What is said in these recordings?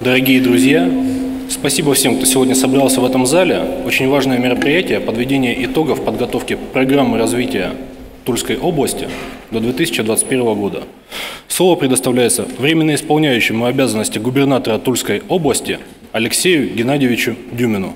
Дорогие друзья, спасибо всем, кто сегодня собрался в этом зале. Очень важное мероприятие – подведение итогов подготовки программы развития Тульской области до 2021 года. Слово предоставляется временно исполняющему обязанности губернатора Тульской области Алексею Геннадьевичу Дюмину.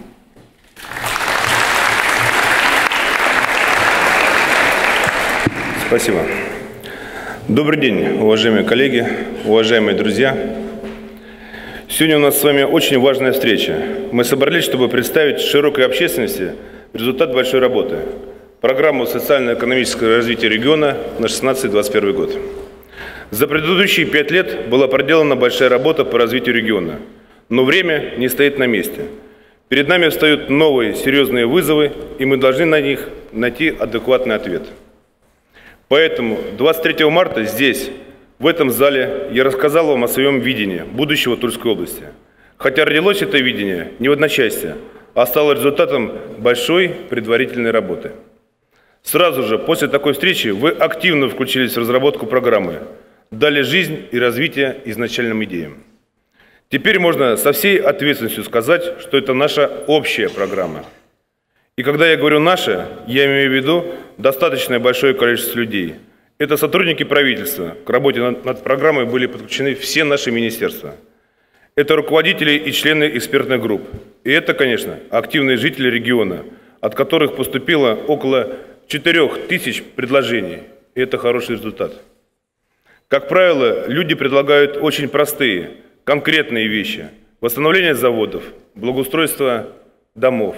Спасибо. Добрый день, уважаемые коллеги, уважаемые друзья. Сегодня у нас с вами очень важная встреча. Мы собрались, чтобы представить широкой общественности результат большой работы – программу социально-экономического развития региона на 2016-2021 год. За предыдущие 5 лет была проделана большая работа по развитию региона, но время не стоит на месте. Перед нами встают новые серьезные вызовы, и мы должны на них найти адекватный ответ. Поэтому 23 марта здесь, в этом зале, я рассказал вам о своем видении будущего Тульской области. Хотя родилось это видение не в одночасье, а стало результатом большой предварительной работы. Сразу же после такой встречи вы активно включились в разработку программы, дали жизнь и развитие изначальным идеям. Теперь можно со всей ответственностью сказать, что это наша общая программа. И когда я говорю «наша», я имею в виду достаточно большое количество людей. Это сотрудники правительства. К работе над программой были подключены все наши министерства. Это руководители и члены экспертных групп. И это, конечно, активные жители региона, от которых поступило около 4000 предложений. И это хороший результат. Как правило, люди предлагают очень простые, конкретные вещи. Восстановление заводов, благоустройство домов,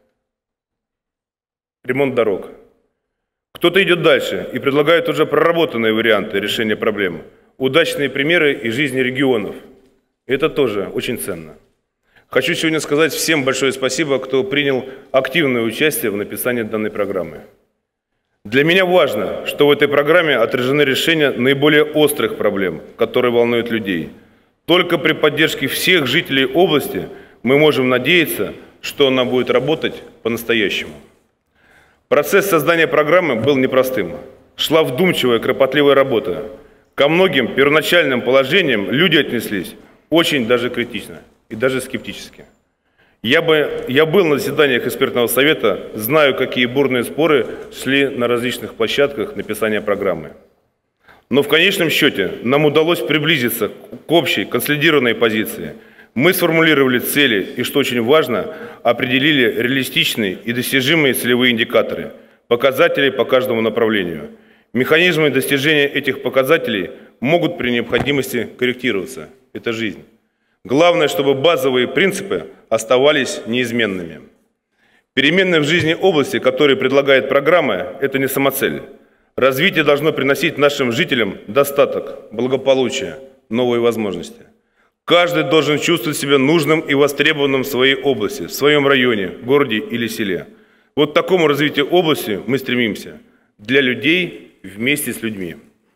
ремонт дорог. Кто-то идет дальше и предлагает уже проработанные варианты решения проблем, удачные примеры из жизни регионов. Это тоже очень ценно. Хочу сегодня сказать всем большое спасибо, кто принял активное участие в написании данной программы. Для меня важно, что в этой программе отражены решения наиболее острых проблем, которые волнуют людей. Только при поддержке всех жителей области мы можем надеяться, что она будет работать по-настоящему. Процесс создания программы был непростым. Шла вдумчивая, кропотливая работа. Ко многим первоначальным положениям люди отнеслись очень даже критично и даже скептически. Я был на заседаниях экспертного совета, знаю, какие бурные споры шли на различных площадках написания программы. Но в конечном счете нам удалось приблизиться к общей консолидированной позиции. Мы сформулировали цели и, что очень важно, определили реалистичные и достижимые целевые индикаторы, показатели по каждому направлению. Механизмы достижения этих показателей могут при необходимости корректироваться. Это жизнь. Главное, чтобы базовые принципы оставались неизменными. Перемены в жизни области, которые предлагает программа, это не самоцель. Развитие должно приносить нашим жителям достаток, благополучие, новые возможности. Каждый должен чувствовать себя нужным и востребованным в своей области, в своем районе, городе или селе. Вот к такому развитию области мы стремимся. Для людей, вместе с людьми.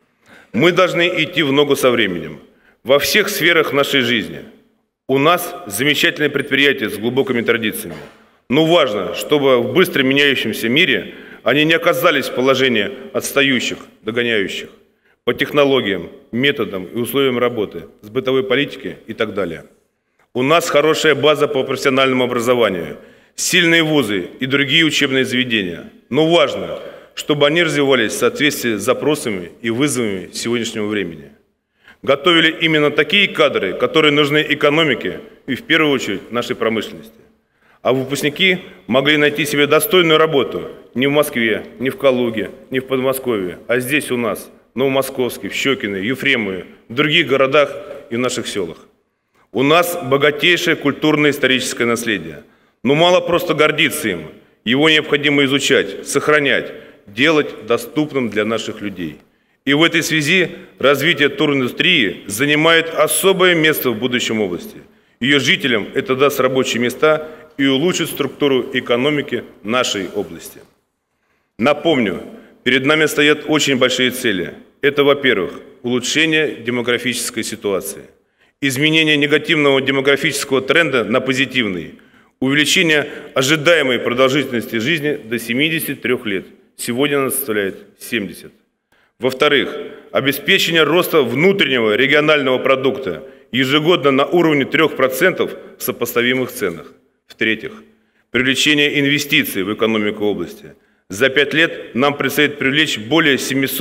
Мы должны идти в ногу со временем. Во всех сферах нашей жизни. У нас замечательное предприятие с глубокими традициями. Но важно, чтобы в быстро меняющемся мире они не оказались в положении отстающих, догоняющих. По технологиям, методам и условиям работы, с бытовой политики и так далее. У нас хорошая база по профессиональному образованию, сильные вузы и другие учебные заведения. Но важно, чтобы они развивались в соответствии с запросами и вызовами сегодняшнего времени. Готовили именно такие кадры, которые нужны экономике и в первую очередь нашей промышленности. А выпускники могли найти себе достойную работу не в Москве, не в Калуге, не в Подмосковье, а здесь у нас. Новомосковске, в Щекино, Ефремове, в других городах и в наших селах. У нас богатейшее культурно-историческое наследие. Но мало просто гордиться им. Его необходимо изучать, сохранять, делать доступным для наших людей. И в этой связи развитие туриндустрии занимает особое место в будущем области. Ее жителям это даст рабочие места и улучшит структуру экономики нашей области. Напомню, перед нами стоят очень большие цели. Это, во-первых, улучшение демографической ситуации, изменение негативного демографического тренда на позитивный, увеличение ожидаемой продолжительности жизни до 73 лет. Сегодня она составляет 70. Во-вторых, обеспечение роста внутреннего регионального продукта. ежегодно на уровне 3% в сопоставимых ценах. В-третьих, привлечение инвестиций в экономику области. За 5 лет нам предстоит привлечь более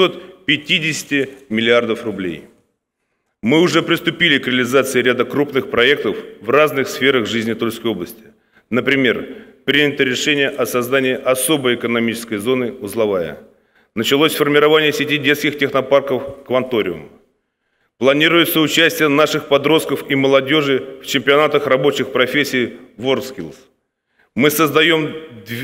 750 миллиардов рублей. Мы уже приступили к реализации ряда крупных проектов в разных сферах жизни Тульской области. Например, принято решение о создании особой экономической зоны «Узловая». Началось формирование сети детских технопарков «Кванториум». Планируется участие наших подростков и молодежи в чемпионатах рабочих профессий WorldSkills. Мы создаем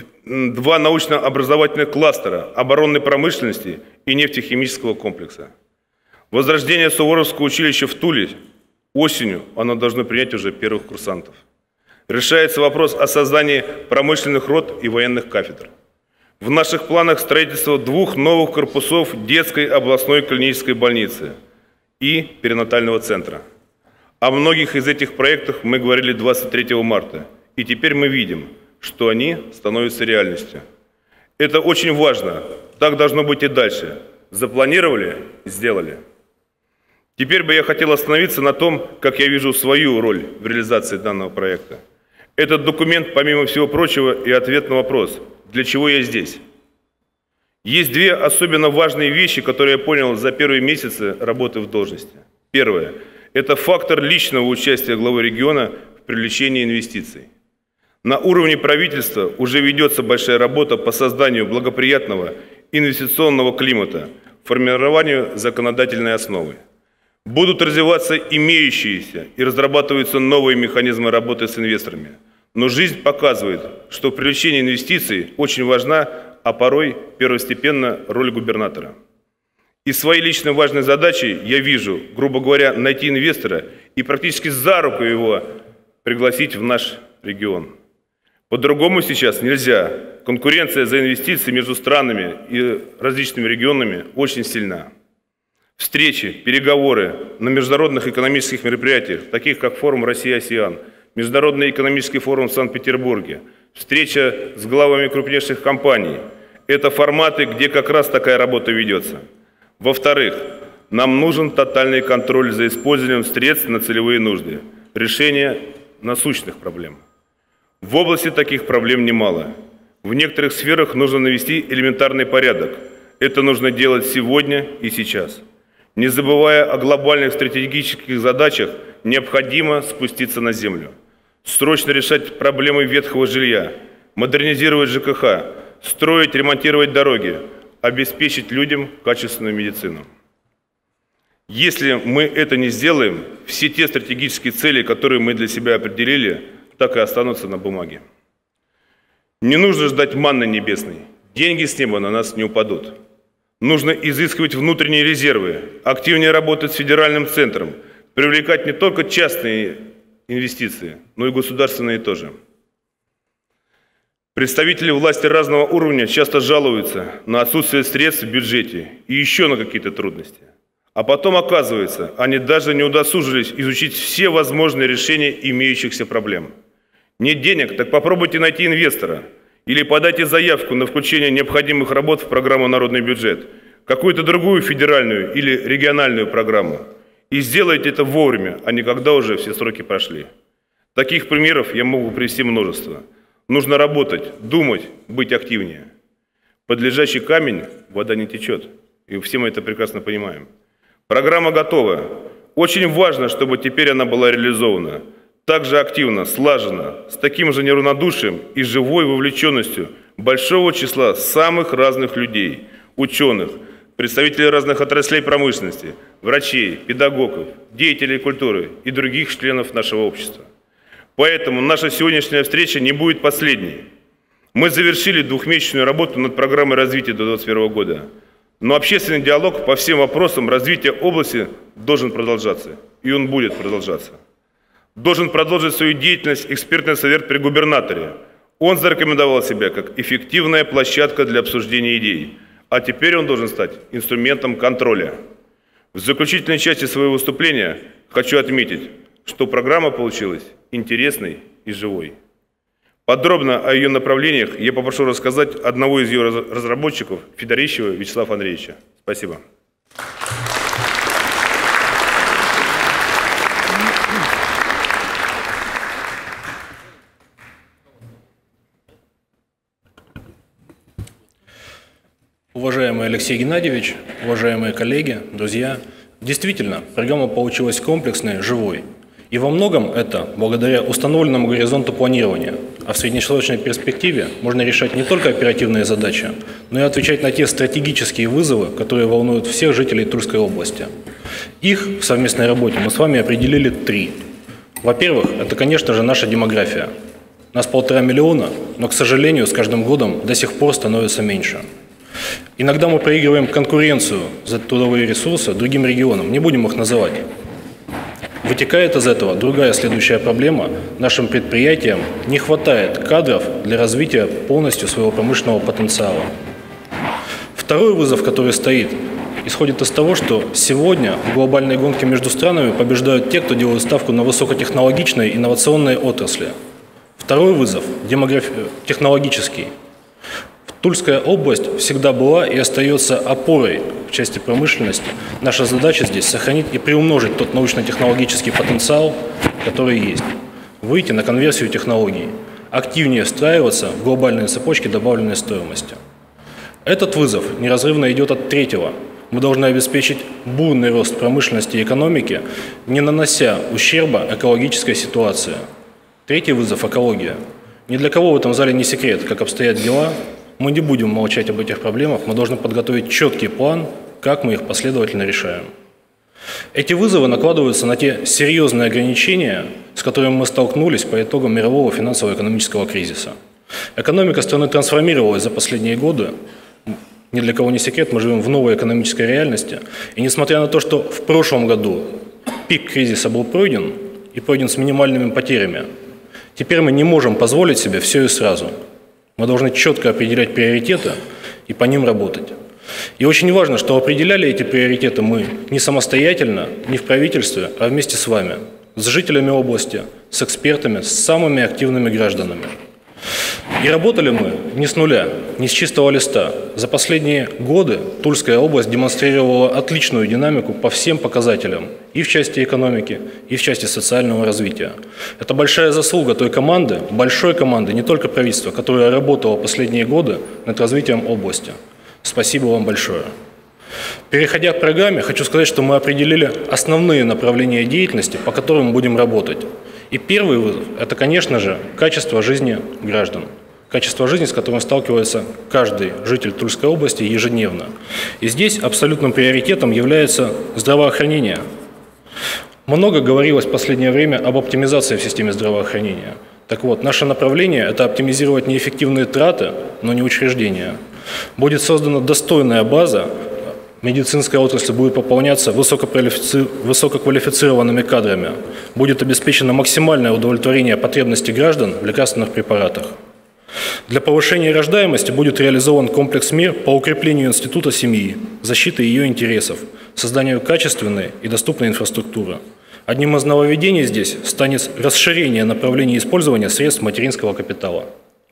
2 научно-образовательных кластера оборонной промышленности и нефтехимического комплекса. Возрождение Суворовского училища в Туле осенью оно должно принять уже первых курсантов. Решается вопрос о создании промышленных рот и военных кафедр. В наших планах строительство 2 новых корпусов детской областной клинической больницы и перинатального центра. О многих из этих проектов мы говорили 23 марта, и теперь мы видим, что они становятся реальностью. Это очень важно, так должно быть и дальше. Запланировали – сделали. Теперь бы я хотел остановиться на том, как я вижу свою роль в реализации данного проекта. Этот документ, помимо всего прочего, и ответ на вопрос, для чего я здесь. Есть 2 особенно важные вещи, которые я понял за первые месяцы работы в должности. Первое – это фактор личного участия главы региона в привлечении инвестиций. На уровне правительства уже ведется большая работа по созданию благоприятного инвестиционного климата, формированию законодательной основы. Будут развиваться имеющиеся и разрабатываются новые механизмы работы с инвесторами. Но жизнь показывает, что в привлечении инвестиций очень важна, а порой первостепенно роль губернатора. И своей лично важной задачей я вижу, грубо говоря, найти инвестора и практически за руку его пригласить в наш регион. По-другому сейчас нельзя. Конкуренция за инвестиции между странами и различными регионами очень сильна. Встречи, переговоры на международных экономических мероприятиях, таких как форум Россия-АСЕАН, Международный экономический форум в Санкт-Петербурге, встреча с главами крупнейших компаний – это форматы, где как раз такая работа ведется. Во-вторых, нам нужен тотальный контроль за использованием средств на целевые нужды, решение насущных проблем. В области таких проблем немало. В некоторых сферах нужно навести элементарный порядок. Это нужно делать сегодня и сейчас. Не забывая о глобальных стратегических задачах, необходимо спуститься на землю. Срочно решать проблемы ветхого жилья, модернизировать ЖКХ, строить, ремонтировать дороги, обеспечить людям качественную медицину. Если мы это не сделаем, все те стратегические цели, которые мы для себя определили, так и останутся на бумаге. Не нужно ждать манны небесной. Деньги с неба на нас не упадут. Нужно изыскивать внутренние резервы, активнее работать с федеральным центром, привлекать не только частные инвестиции, но и государственные тоже. Представители власти разного уровня часто жалуются на отсутствие средств в бюджете и еще на какие-то трудности. А потом оказывается, они даже не удосужились изучить все возможные решения имеющихся проблем. Нет денег, так попробуйте найти инвестора или подайте заявку на включение необходимых работ в программу «Народный бюджет», какую-то другую федеральную или региональную программу. И сделайте это вовремя, а не когда уже все сроки прошли. Таких примеров я могу привести множество. Нужно работать, думать, быть активнее. Под лежачий камень вода не течет, и все мы это прекрасно понимаем. Программа готова. Очень важно, чтобы теперь она была реализована. Также активно, слаженно, с таким же неравнодушием и живой вовлеченностью большого числа самых разных людей, ученых, представителей разных отраслей промышленности, врачей, педагогов, деятелей культуры и других членов нашего общества. Поэтому наша сегодняшняя встреча не будет последней. Мы завершили 2-месячную работу над программой развития до 2021 года. Но общественный диалог по всем вопросам развития области должен продолжаться. И он будет продолжаться. Должен продолжить свою деятельность экспертный совет при губернаторе. Он зарекомендовал себя как эффективная площадка для обсуждения идей. А теперь он должен стать инструментом контроля. В заключительной части своего выступления хочу отметить, что программа получилась интересной и живой. Подробно о ее направлениях я попрошу рассказать одного из ее разработчиков, Федорищева Вячеслава Андреевича. Спасибо. Уважаемый Алексей Геннадьевич, уважаемые коллеги, друзья, действительно, программа получилась комплексной, живой. И во многом это благодаря установленному горизонту планирования. А в среднесрочной перспективе можно решать не только оперативные задачи, но и отвечать на те стратегические вызовы, которые волнуют всех жителей Тульской области. Их в совместной работе мы с вами определили 3. Во-первых, это, конечно же, наша демография. Нас 1,5 миллиона, но, к сожалению, с каждым годом до сих пор становится меньше. Иногда мы проигрываем конкуренцию за трудовые ресурсы другим регионам, не будем их называть. Вытекает из этого другая следующая проблема. Нашим предприятиям не хватает кадров для развития полностью своего промышленного потенциала. Второй вызов, который стоит, исходит из того, что сегодня в глобальной гонке между странами побеждают те, кто делает ставку на высокотехнологичные инновационные отрасли. Второй вызов – технологический. Тульская область всегда была и остается опорой в части промышленности. Наша задача здесь – сохранить и приумножить тот научно-технологический потенциал, который есть. Выйти на конверсию технологий, активнее встраиваться в глобальные цепочки добавленной стоимости. Этот вызов неразрывно идет от третьего. Мы должны обеспечить бурный рост промышленности и экономики, не нанося ущерба экологической ситуации. Третий вызов – экология. Ни для кого в этом зале не секрет, как обстоят дела. Мы не будем молчать об этих проблемах, мы должны подготовить четкий план, как мы их последовательно решаем. Эти вызовы накладываются на те серьезные ограничения, с которыми мы столкнулись по итогам мирового финансово-экономического кризиса. Экономика страны трансформировалась за последние годы. Ни для кого не секрет, мы живем в новой экономической реальности. И несмотря на то, что в прошлом году пик кризиса был пройден, и пройден с минимальными потерями, теперь мы не можем позволить себе все и сразу. Мы должны четко определять приоритеты и по ним работать. И очень важно, что определяли эти приоритеты мы не самостоятельно, не в правительстве, а вместе с вами, с жителями области, с экспертами, с самыми активными гражданами. И работали мы не с нуля, не с чистого листа. За последние годы Тульская область демонстрировала отличную динамику по всем показателям, и в части экономики, и в части социального развития. Это большая заслуга той команды, большой команды, не только правительства, которая работала последние годы над развитием области. Спасибо вам большое. Переходя к программе, хочу сказать, что мы определили основные направления деятельности, по которым мы будем работать. И первый вызов – это, конечно же, качество жизни граждан. Качество жизни, с которым сталкивается каждый житель Тульской области ежедневно. И здесь абсолютным приоритетом является здравоохранение. Много говорилось в последнее время об оптимизации в системе здравоохранения. Так вот, наше направление – это оптимизировать неэффективные траты, но не учреждения. Будет создана достойная база, медицинская отрасль будет пополняться высококвалифицированными кадрами, будет обеспечено максимальное удовлетворение потребностей граждан в лекарственных препаратах. Для повышения рождаемости будет реализован комплекс мер по укреплению института семьи, защиты ее интересов, созданию качественной и доступной инфраструктуры. Одним из нововведений здесь станет расширение направлений использования средств материнского капитала.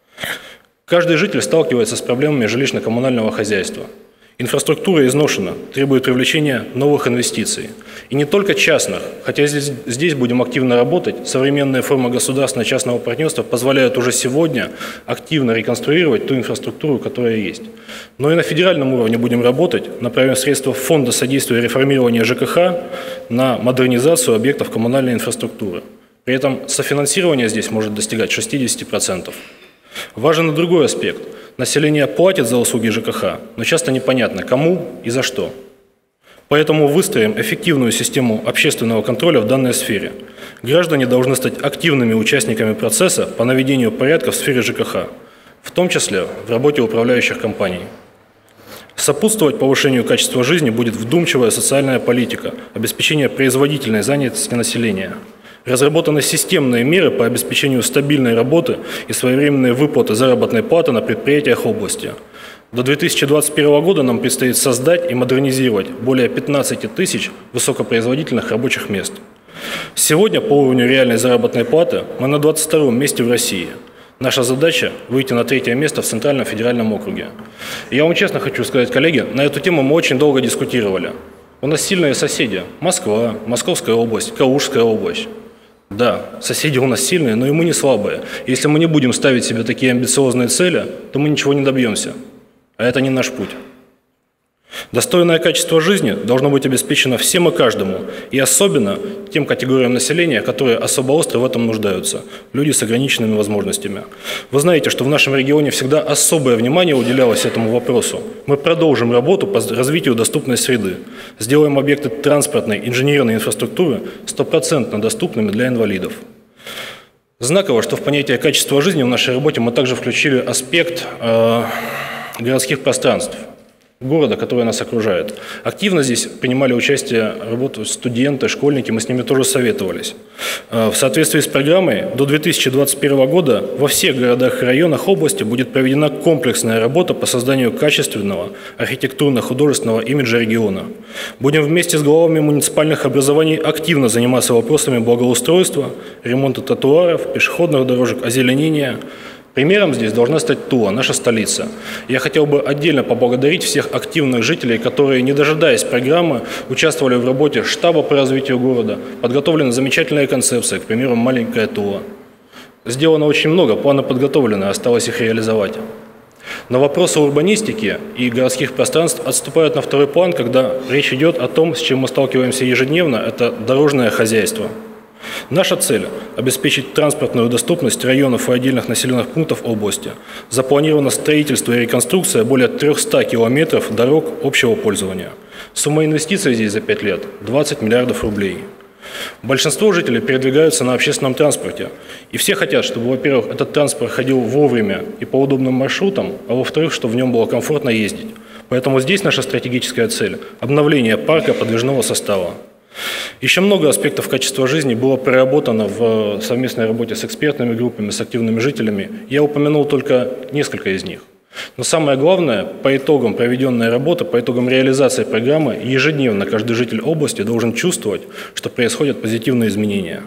Каждый житель сталкивается с проблемами жилищно-коммунального хозяйства. Инфраструктура изношена, требует привлечения новых инвестиций. И не только частных, хотя здесь будем активно работать, современные формы государственно-частного партнерства позволяют уже сегодня активно реконструировать ту инфраструктуру, которая есть. Но и на федеральном уровне будем работать, направим средства Фонда содействия реформирования ЖКХ на модернизацию объектов коммунальной инфраструктуры. При этом софинансирование здесь может достигать 60%. Важен и другой аспект. Население платит за услуги ЖКХ, но часто непонятно, кому и за что. Поэтому выстроим эффективную систему общественного контроля в данной сфере. Граждане должны стать активными участниками процесса по наведению порядка в сфере ЖКХ, в том числе в работе управляющих компаний. Сопутствовать повышению качества жизни будет вдумчивая социальная политика, обеспечение производительной занятости населения. Разработаны системные меры по обеспечению стабильной работы и своевременной выплаты заработной платы на предприятиях области. До 2021 года нам предстоит создать и модернизировать более 15 тысяч высокопроизводительных рабочих мест. Сегодня по уровню реальной заработной платы мы на 22-м месте в России. Наша задача – выйти на 3-е место в Центральном федеральном округе. Я вам честно хочу сказать, коллеги, на эту тему мы очень долго дискутировали. У нас сильные соседи – Москва, Московская область, Калужская область. Да, соседи у нас сильные, но и мы не слабые. Если мы не будем ставить себе такие амбициозные цели, то мы ничего не добьемся. А это не наш путь. Достойное качество жизни должно быть обеспечено всем и каждому, и особенно тем категориям населения, которые особо остро в этом нуждаются – люди с ограниченными возможностями. Вы знаете, что в нашем регионе всегда особое внимание уделялось этому вопросу. Мы продолжим работу по развитию доступной среды, сделаем объекты транспортной, инженерной инфраструктуры 100% доступными для инвалидов. Знаково, что в понятие качества жизни в нашей работе мы также включили аспект городских пространств города, который нас окружает. Активно здесь принимали участие студенты, школьники, мы с ними тоже советовались. В соответствии с программой до 2021 года во всех городах и районах области будет проведена комплексная работа по созданию качественного архитектурно-художественного имиджа региона. Будем вместе с главами муниципальных образований активно заниматься вопросами благоустройства, ремонта тротуаров, пешеходных дорожек, озеленения. Примером здесь должна стать Тула, наша столица. Я хотел бы отдельно поблагодарить всех активных жителей, которые, не дожидаясь программы, участвовали в работе штаба по развитию города. Подготовлена замечательная концепция, к примеру, «Маленькая Тула». Сделано очень много, планы подготовлены, осталось их реализовать. Но вопросы урбанистики и городских пространств отступают на второй план, когда речь идет о том, с чем мы сталкиваемся ежедневно, это дорожное хозяйство. Наша цель – обеспечить транспортную доступность районов и отдельных населенных пунктов области. Запланировано строительство и реконструкция более 300 километров дорог общего пользования. Сумма инвестиций здесь за 5 лет – 20 миллиардов рублей. Большинство жителей передвигаются на общественном транспорте. И все хотят, чтобы, во-первых, этот транспорт ходил вовремя и по удобным маршрутам, а во-вторых, чтобы в нем было комфортно ездить. Поэтому здесь наша стратегическая цель – обновление парка подвижного состава. Еще много аспектов качества жизни было проработано в совместной работе с экспертными группами, с активными жителями. Я упомянул только несколько из них. Но самое главное, по итогам проведенной работы, по итогам реализации программы, ежедневно каждый житель области должен чувствовать, что происходят позитивные изменения.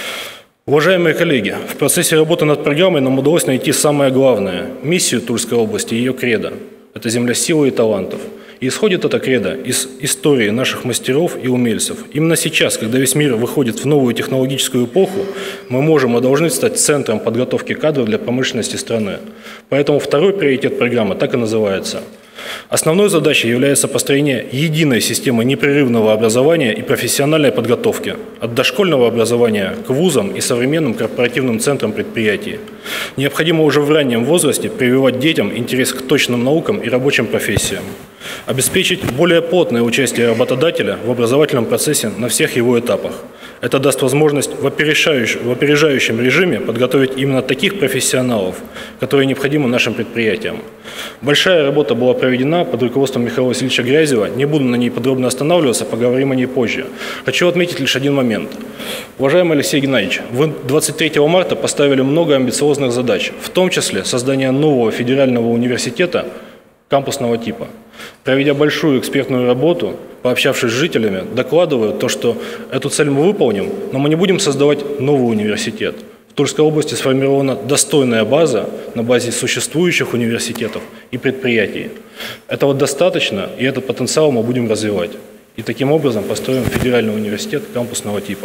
Уважаемые коллеги, в процессе работы над программой нам удалось найти самое главное – миссию Тульской области и ее кредо. Это земля силы и талантов. И исходит это кредо из истории наших мастеров и умельцев. Именно сейчас, когда весь мир выходит в новую технологическую эпоху, мы можем и должны стать центром подготовки кадров для промышленности страны. Поэтому второй приоритет программы так и называется. Основной задачей является построение единой системы непрерывного образования и профессиональной подготовки от дошкольного образования к вузам и современным корпоративным центрам предприятий. Необходимо уже в раннем возрасте прививать детям интерес к точным наукам и рабочим профессиям. Обеспечить более плотное участие работодателя в образовательном процессе на всех его этапах. Это даст возможность в опережающем режиме подготовить именно таких профессионалов, которые необходимы нашим предприятиям. Большая работа была проведена под руководством Михаила Васильевича Грязева. Не буду на ней подробно останавливаться, поговорим о ней позже. Хочу отметить лишь один момент. Уважаемый Алексей Геннадьевич, вы 23 марта поставили много амбициозных задач, в том числе создание нового федерального университета кампусного типа. Проведя большую экспертную работу, пообщавшись с жителями, докладываю то, что эту цель мы выполним, но мы не будем создавать новый университет. В Тульской области сформирована достойная база на базе существующих университетов и предприятий. Этого достаточно, и этот потенциал мы будем развивать. И таким образом построим федеральный университет кампусного типа.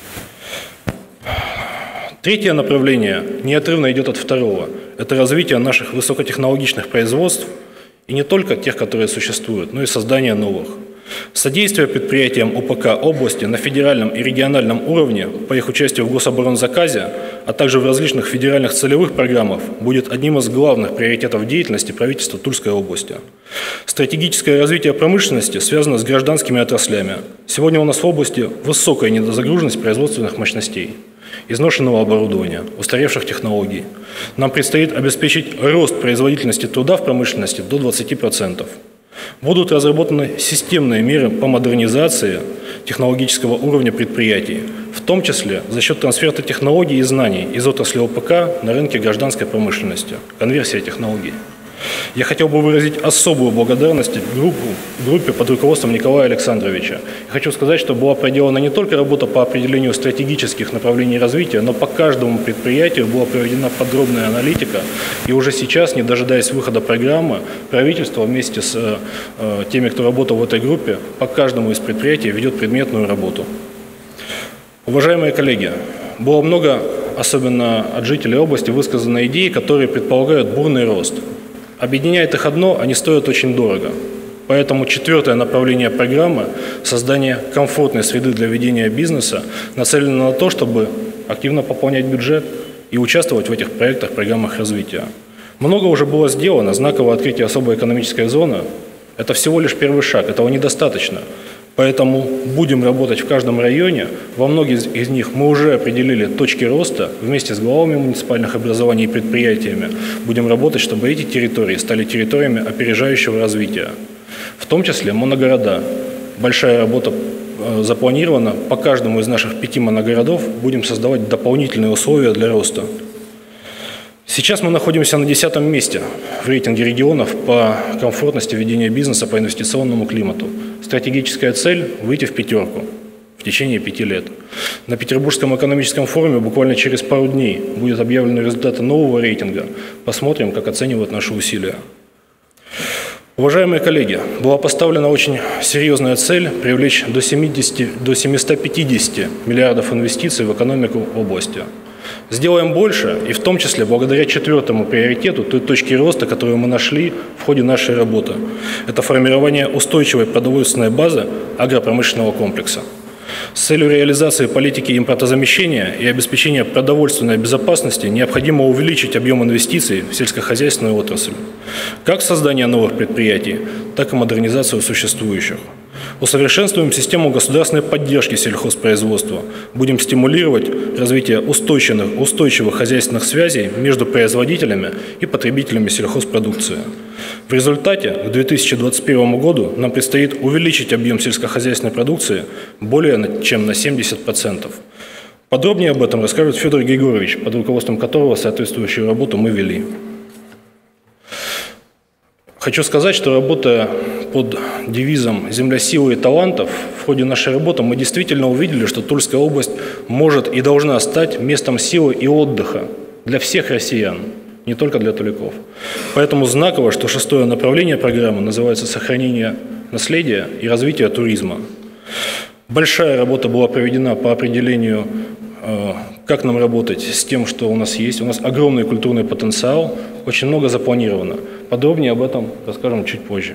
Третье направление неотрывно идет от второго. Это развитие наших высокотехнологичных производств, и не только тех, которые существуют, но и создание новых. Содействие предприятиям ОПК области на федеральном и региональном уровне по их участию в гособоронзаказе, а также в различных федеральных целевых программах будет одним из главных приоритетов деятельности правительства Тульской области. Стратегическое развитие промышленности связано с гражданскими отраслями. Сегодня у нас в области высокая недозагруженность производственных мощностей, изношенного оборудования, устаревших технологий. Нам предстоит обеспечить рост производительности труда в промышленности до 20%. Будут разработаны системные меры по модернизации технологического уровня предприятий, в том числе за счет трансфера технологий и знаний из отрасли ОПК на рынке гражданской промышленности, конверсия технологий. Я хотел бы выразить особую благодарность группе под руководством Николая Александровича. Я хочу сказать, что была проделана не только работа по определению стратегических направлений развития, но по каждому предприятию была проведена подробная аналитика. И уже сейчас, не дожидаясь выхода программы, правительство вместе с теми, кто работал в этой группе, по каждому из предприятий ведет предметную работу. Уважаемые коллеги, было много, особенно от жителей области, высказано идей, которые предполагают бурный рост. Объединяет их одно, они стоят очень дорого. Поэтому четвертое направление программы – создание комфортной среды для ведения бизнеса нацелено на то, чтобы активно пополнять бюджет и участвовать в этих проектах, программах развития. Много уже было сделано. Знаковое открытие особой экономической зоны – это всего лишь первый шаг, этого недостаточно. Поэтому будем работать в каждом районе. Во многих из них мы уже определили точки роста. Вместе с главами муниципальных образований и предприятиями будем работать, чтобы эти территории стали территориями опережающего развития. В том числе моногорода. Большая работа запланирована. По каждому из наших 5 моногородов будем создавать дополнительные условия для роста. Сейчас мы находимся на 10-м месте в рейтинге регионов по комфортности ведения бизнеса, по инвестиционному климату. Стратегическая цель – выйти в 5 в течение 5 лет. На Петербургском экономическом форуме буквально через пару дней будут объявлены результаты нового рейтинга. Посмотрим, как оценивают наши усилия. Уважаемые коллеги, была поставлена очень серьезная цель привлечь до 750 миллиардов инвестиций в экономику области. Сделаем больше, и в том числе благодаря четвертому приоритету, той точке роста, которую мы нашли в ходе нашей работы. Это формирование устойчивой продовольственной базы агропромышленного комплекса. С целью реализации политики импортозамещения и обеспечения продовольственной безопасности необходимо увеличить объем инвестиций в сельскохозяйственную отрасль. Как создание новых предприятий, так и модернизацию существующих. Усовершенствуем систему государственной поддержки сельхозпроизводства. Будем стимулировать развитие устойчивых хозяйственных связей между производителями и потребителями сельхозпродукции. В результате к 2021 году нам предстоит увеличить объем сельскохозяйственной продукции более чем на 70%. Подробнее об этом расскажет Федор Григорьевич, под руководством которого соответствующую работу мы вели. Хочу сказать, что работая под девизом «Земля силы и талантов», в ходе нашей работы мы действительно увидели, что Тульская область может и должна стать местом силы и отдыха для всех россиян, не только для туликов. Поэтому знаково, что 6-е направление программы называется «Сохранение наследия и развитие туризма». Большая работа была проведена по определению, как нам работать с тем, что у нас есть. У нас огромный культурный потенциал, очень много запланировано. Подробнее об этом расскажем чуть позже.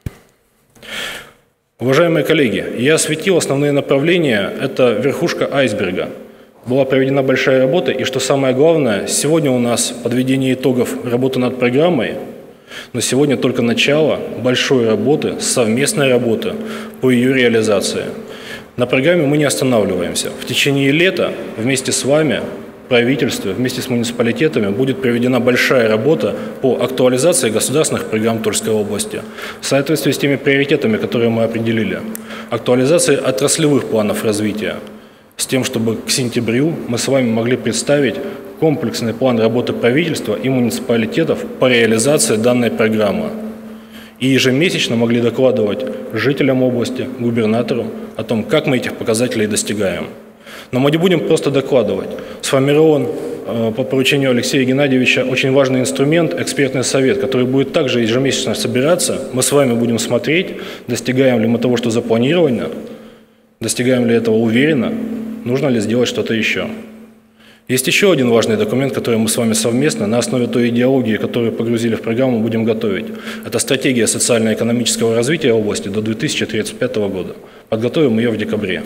Уважаемые коллеги, я осветил основные направления. Это верхушка айсберга. Была проведена большая работа, и что самое главное, сегодня у нас подведение итогов работы над программой, но сегодня только начало большой работы, совместной работы по ее реализации. На программе мы не останавливаемся. В течение лета вместе с вами, правительстве, вместе с муниципалитетами будет проведена большая работа по актуализации государственных программ Тульской области в соответствии с теми приоритетами, которые мы определили. Актуализация отраслевых планов развития, с тем, чтобы к сентябрю мы с вами могли представить комплексный план работы правительства и муниципалитетов по реализации данной программы. И ежемесячно могли докладывать жителям области, губернатору о том, как мы этих показателей достигаем. Но мы не будем просто докладывать. Сформирован по поручению Алексея Геннадьевича очень важный инструмент – экспертный совет, который будет также ежемесячно собираться. Мы с вами будем смотреть, достигаем ли мы того, что запланировано, достигаем ли этого уверенно, нужно ли сделать что-то еще. Есть еще один важный документ, который мы с вами совместно на основе той идеологии, которую погрузили в программу, будем готовить. Это стратегия социально-экономического развития области до 2035 года. Подготовим ее в декабре.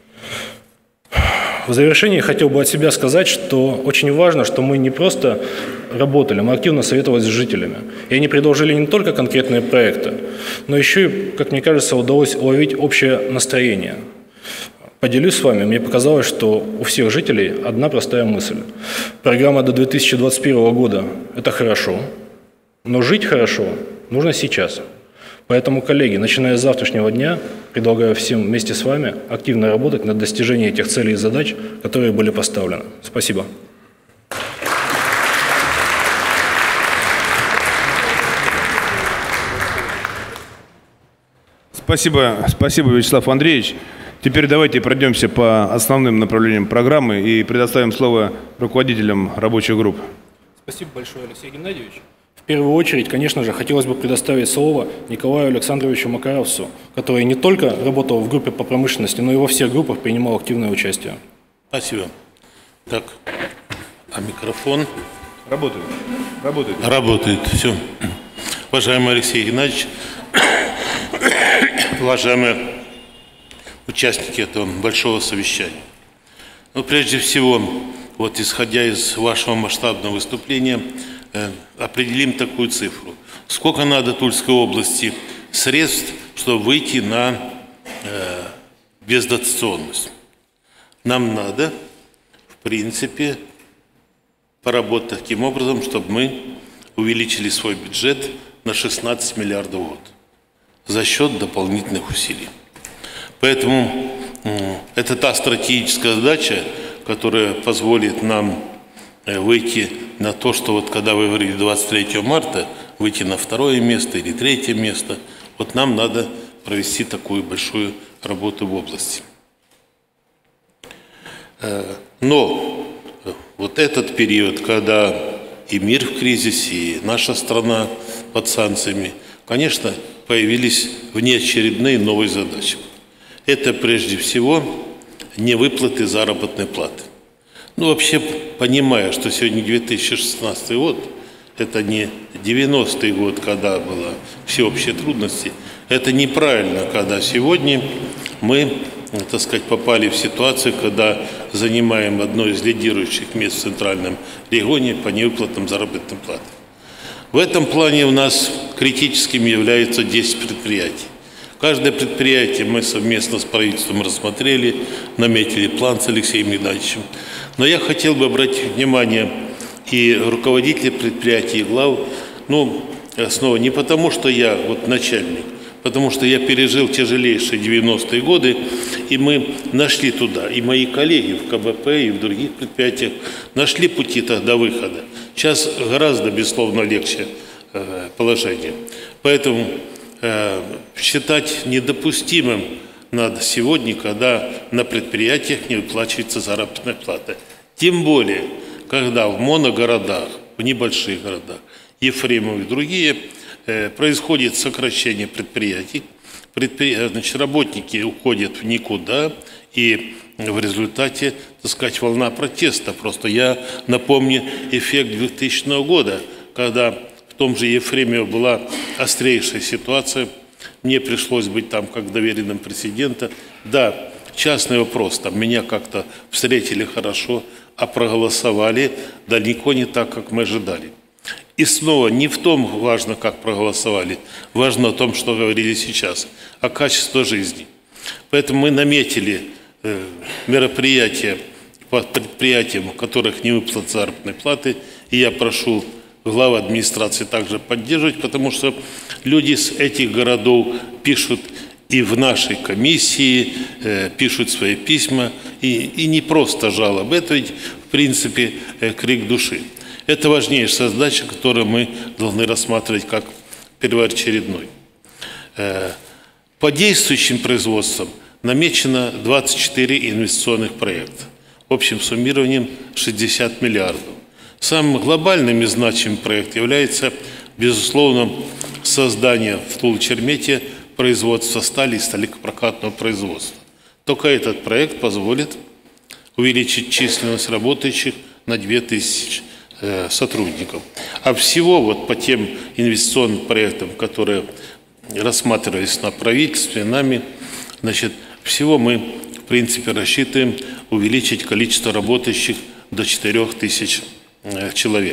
В завершении хотел бы от себя сказать, что очень важно, что мы не просто работали, мы активно советовались с жителями. И они предложили не только конкретные проекты, но еще и, как мне кажется, удалось уловить общее настроение. Поделюсь с вами, мне показалось, что у всех жителей одна простая мысль. Программа до 2021 года – это хорошо, но жить хорошо нужно сейчас. Поэтому, коллеги, начиная с завтрашнего дня, предлагаю всем вместе с вами активно работать над достижением этих целей и задач, которые были поставлены. Спасибо. Спасибо, Вячеслав Андреевич. Теперь давайте пройдемся по основным направлениям программы и предоставим слово руководителям рабочих групп. Спасибо большое, Алексей Геннадьевич. В первую очередь, конечно же, хотелось бы предоставить слово Николаю Александровичу Макаровцу, который не только работал в группе по промышленности, но и во всех группах принимал активное участие. Спасибо. Так, а микрофон? Работает. Работает, все. Уважаемый Алексей Геннадьевич, уважаемые участники этого большого совещания. Ну, прежде всего, вот исходя из вашего масштабного выступления, определим такую цифру. Сколько надо Тульской области средств, чтобы выйти на бездотационность? Нам надо, в принципе, поработать таким образом, чтобы мы увеличили свой бюджет на 16 миллиардов в год за счет дополнительных усилий. Поэтому это та стратегическая задача, которая позволит нам выйти на то, что вот когда вы говорили 23 марта, выйти на 2 место или 3 место, вот нам надо провести такую большую работу в области. Но вот этот период, когда и мир в кризисе, и наша страна под санкциями, конечно, появились внеочередные новые задачи. Это прежде всего невыплаты заработной платы. Ну, вообще, понимая, что сегодня 2016 год, это не 90-й год, когда было всеобщие трудности, это неправильно, когда сегодня мы, так сказать, попали в ситуацию, когда занимаем одно из лидирующих мест в Центральном регионе по невыплатам заработной платы. В этом плане у нас критическими являются 10 предприятий. Каждое предприятие мы совместно с правительством рассмотрели, наметили план с Алексеем Геннадьевичем. Но я хотел бы обратить внимание и руководителей предприятий, и глав, ну, снова не потому, что я вот начальник, потому что я пережил тяжелейшие 90-е годы, и мы нашли туда, и мои коллеги в КБП, и в других предприятиях нашли пути тогда выхода. Сейчас гораздо, безусловно, легче положение. Поэтому считать недопустимым надо сегодня, когда на предприятиях не выплачивается заработная плата. Тем более, когда в моногородах, в небольших городах, Ефремово и другие, происходит сокращение предприятий, значит, работники уходят в никуда, и в результате, так сказать, волна протеста. Просто я напомню эффект 2000 года, когда в том же Ефремово была острейшая ситуация, мне пришлось быть там как доверенным президента. Да, частный вопрос, там меня как-то встретили хорошо, а проголосовали далеко не так, как мы ожидали. И снова не в том важно, как проголосовали, важно о том, что говорили сейчас, о качестве жизни. Поэтому мы наметили мероприятия по предприятиям, у которых не выплат заработной платы, и я прошу глав администрации также поддерживать, потому что люди с этих городов пишут и в нашей комиссии, пишут свои письма, и не просто жалобы, это ведь в принципе крик души. Это важнейшая задача, которую мы должны рассматривать как первоочередной. По действующим производствам намечено 24 инвестиционных проекта, общим суммированием 60 миллиардов. Самым глобальным и значимым проектом является, безусловно, создание в Тулы-Чермете производства стали и сталепрокатного производства. Только этот проект позволит увеличить численность работающих на 2000 сотрудников. А всего вот по тем инвестиционным проектам, которые рассматривались на правительстве, нами, значит, всего мы, в принципе, рассчитываем увеличить количество работающих до 4000 человек.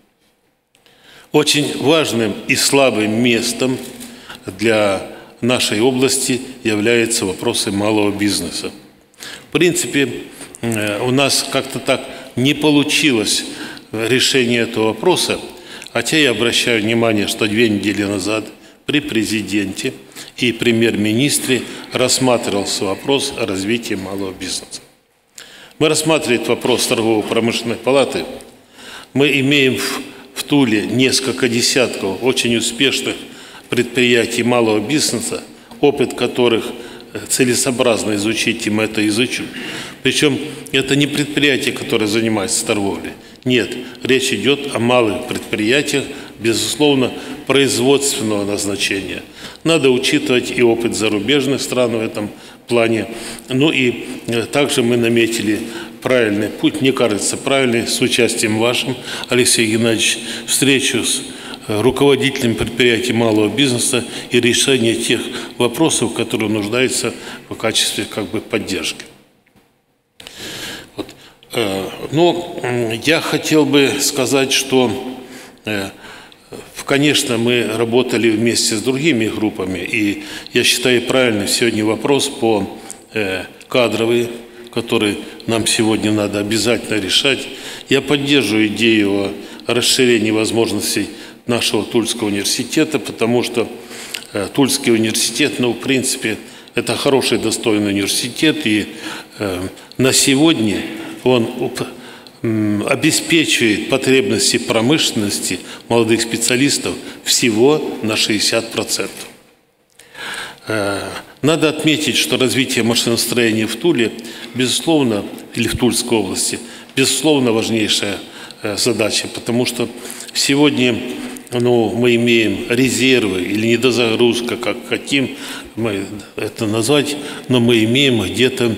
Очень важным и слабым местом для нашей области являются вопросы малого бизнеса. В принципе, у нас как-то так не получилось решение этого вопроса, хотя я обращаю внимание, что 2 недели назад при президенте и премьер-министре рассматривался вопрос о развитии малого бизнеса. Мы рассматривали этот вопрос торгово-промышленной палаты. Мы имеем в Туле несколько десятков очень успешных предприятий малого бизнеса, опыт которых целесообразно изучить, и мы это изучим. Причем это не предприятия, которые занимаются торговлей. Нет, речь идет о малых предприятиях, безусловно, производственного назначения. Надо учитывать и опыт зарубежных стран в этом плане. Ну и также мы наметили правильный путь, мне кажется, правильный, с участием вашим, Алексей Геннадьевич, встречу с руководителями предприятий малого бизнеса и решение тех вопросов, которые нуждаются в качестве поддержки. Вот. Но я хотел бы сказать, что, конечно, мы работали вместе с другими группами, и я считаю правильным сегодня вопрос по кадровый, который нам сегодня надо обязательно решать. Я поддерживаю идею о расширении возможностей нашего Тульского университета, потому что Тульский университет, в принципе, это хороший, достойный университет, и на сегодня он обеспечивает потребности промышленности молодых специалистов всего на 60%. Надо отметить, что развитие машиностроения в Туле, безусловно, или в Тульской области, безусловно, важнейшая задача, потому что сегодня мы имеем резервы или недозагрузка, как хотим мы это назвать, но мы имеем где-то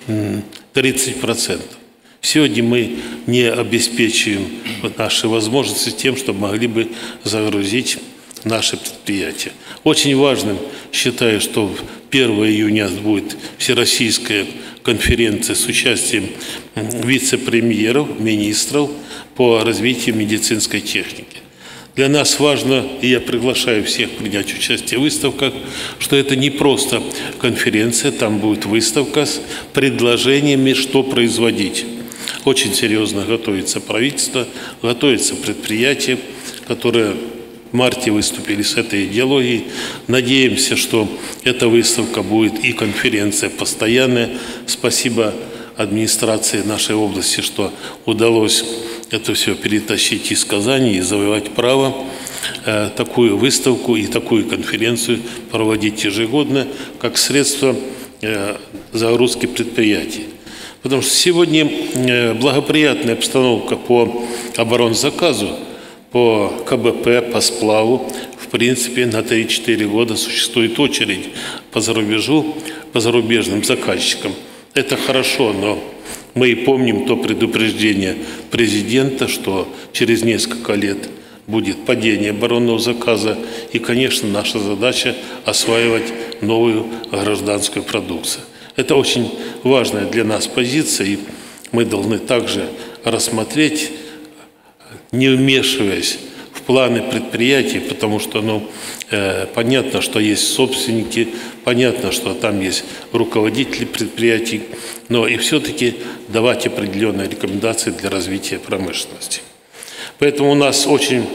30%. Сегодня мы не обеспечиваем наши возможности тем, чтобы могли бы загрузить наши предприятия. Очень важным считаю, что 1 июня будет всероссийская конференция с участием вице-премьеров, министров по развитию медицинской техники. Для нас важно, и я приглашаю всех принять участие в выставках, что это не просто конференция, там будет выставка с предложениями, что производить. Очень серьезно готовится правительство, готовятся предприятия, которые в марте выступили с этой идеологией. Надеемся, что эта выставка будет и конференция постоянная. Спасибо администрации нашей области, что удалось это все перетащить из Казани и завоевать право такую выставку и такую конференцию проводить ежегодно, как средство загрузки предприятий. Потому что сегодня благоприятная обстановка по оборонзаказу, по КБП, по сплаву, в принципе, на 3-4 года существует очередь по зарубежу, по зарубежным заказчикам. Это хорошо, но мы и помним то предупреждение президента, что через несколько лет будет падение оборонного заказа. И, конечно, наша задача осваивать новую гражданскую продукцию. Это очень важная для нас позиция, и мы должны также рассмотреть, не вмешиваясь в планы предприятий, потому что понятно, что есть собственники, понятно, что там есть руководители предприятий, но и все-таки давать определенные рекомендации для развития промышленности. Поэтому у нас очень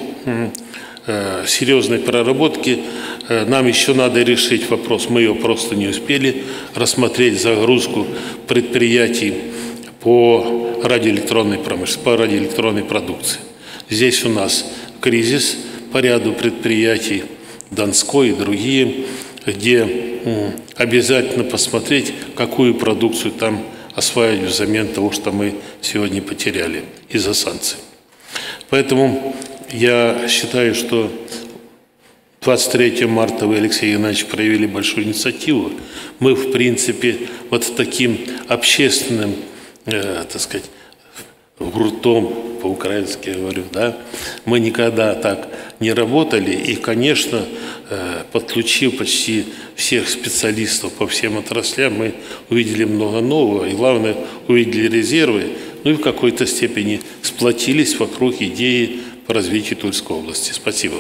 серьезные проработки. Нам еще надо решить вопрос, мы ее просто не успели рассмотреть, загрузку предприятий по радиоэлектронной промышленности, по радиоэлектронной продукции. Здесь у нас кризис по ряду предприятий, Донской и другие, где обязательно посмотреть, какую продукцию там осваивать взамен того, что мы сегодня потеряли из-за санкций. Поэтому я считаю, что 23 марта вы, Алексей Геннадьевич, проявили большую инициативу. Мы, в принципе, вот таким общественным, так сказать, гуртом, по-украински говорю, да, мы никогда так не работали. И, конечно, подключив почти всех специалистов по всем отраслям, мы увидели много нового. И, главное, увидели резервы, и в какой-то степени сплотились вокруг идеи по развитию Тульской области. Спасибо.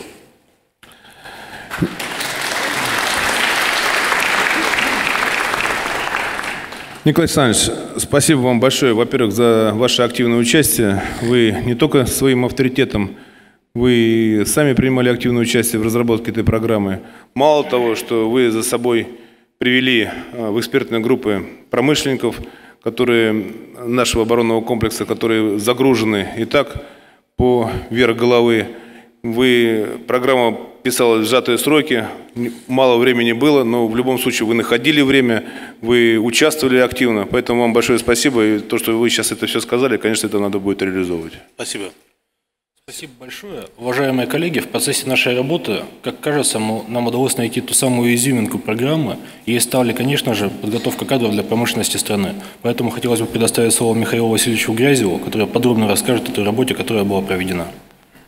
Николай Александрович, спасибо вам большое, во-первых, за ваше активное участие. Вы не только своим авторитетом, вы сами принимали активное участие в разработке этой программы. Мало того, что вы за собой привели в экспертные группы промышленников, которые нашего оборонного комплекса, которые загружены и так по вверх головы. Программа писалась в сжатые сроки, мало времени было, но в любом случае вы находили время, вы участвовали активно, поэтому вам большое спасибо. И то, что вы сейчас это все сказали, конечно, это надо будет реализовывать. Спасибо. Спасибо большое. Уважаемые коллеги, в процессе нашей работы, как кажется, нам удалось найти ту самую изюминку программы, и стали, конечно же, подготовка кадров для промышленности страны. Поэтому хотелось бы предоставить слово Михаилу Васильевичу Грязеву, который подробно расскажет о той работе, которая была проведена.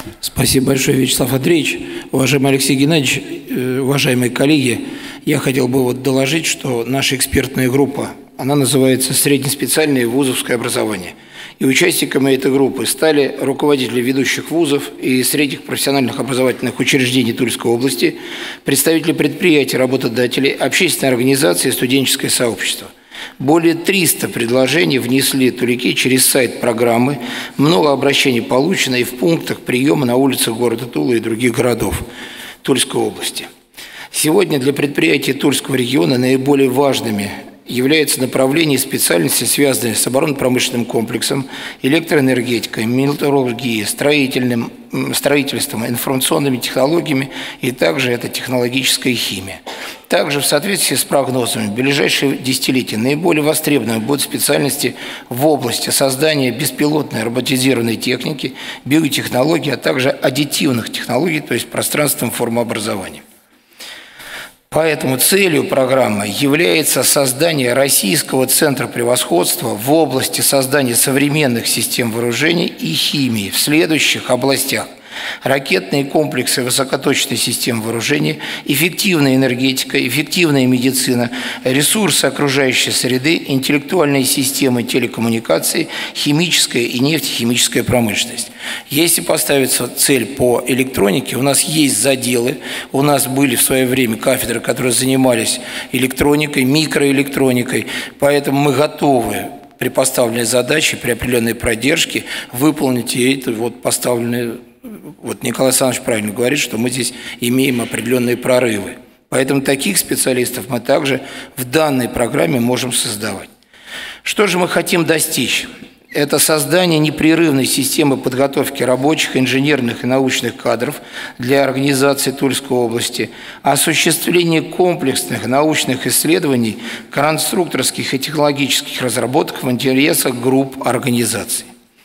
Спасибо большое, Вячеслав Андреевич. Уважаемый Алексей Геннадьевич, уважаемые коллеги, я хотел бы доложить, что наша экспертная группа, она называется «Среднеспециальное вузовское образование». И участниками этой группы стали руководители ведущих вузов и средних профессиональных образовательных учреждений Тульской области, представители предприятий, работодателей, общественной организации и студенческое сообщество. Более 300 предложений внесли тулики через сайт программы, много обращений получено и в пунктах приема на улицах города Тулы и других городов Тульской области. Сегодня для предприятий Тульского региона наиболее важными являются направления и специальности, связанные с оборонно-промышленным комплексом, электроэнергетикой, металлургией, строительством, информационными технологиями и также это технологическая химия. Также в соответствии с прогнозами в ближайшие десятилетия наиболее востребованными будут специальности в области создания беспилотной роботизированной техники, биотехнологий, а также аддитивных технологий, то есть пространственной формы образования. Поэтому целью программы является создание Российского центра превосходства в области создания современных систем вооружений и химии в следующих областях: ракетные комплексы высокоточной системы вооружения, эффективная энергетика, эффективная медицина, ресурсы окружающей среды, интеллектуальные системы телекоммуникаций, химическая и нефтехимическая промышленность. Если поставится цель по электронике, у нас есть заделы, у нас были в свое время кафедры, которые занимались электроникой, микроэлектроникой, поэтому мы готовы при поставленной задаче, при определенной продержке выполнить это вот поставленные. Вот Николай Александрович правильно говорит, что мы здесь имеем определенные прорывы. Поэтому таких специалистов мы также в данной программе можем создавать. Что же мы хотим достичь? Это создание непрерывной системы подготовки рабочих, инженерных и научных кадров для организации Тульской области, осуществление комплексных научных исследований, конструкторских и технологических разработок в интересах групп организаций.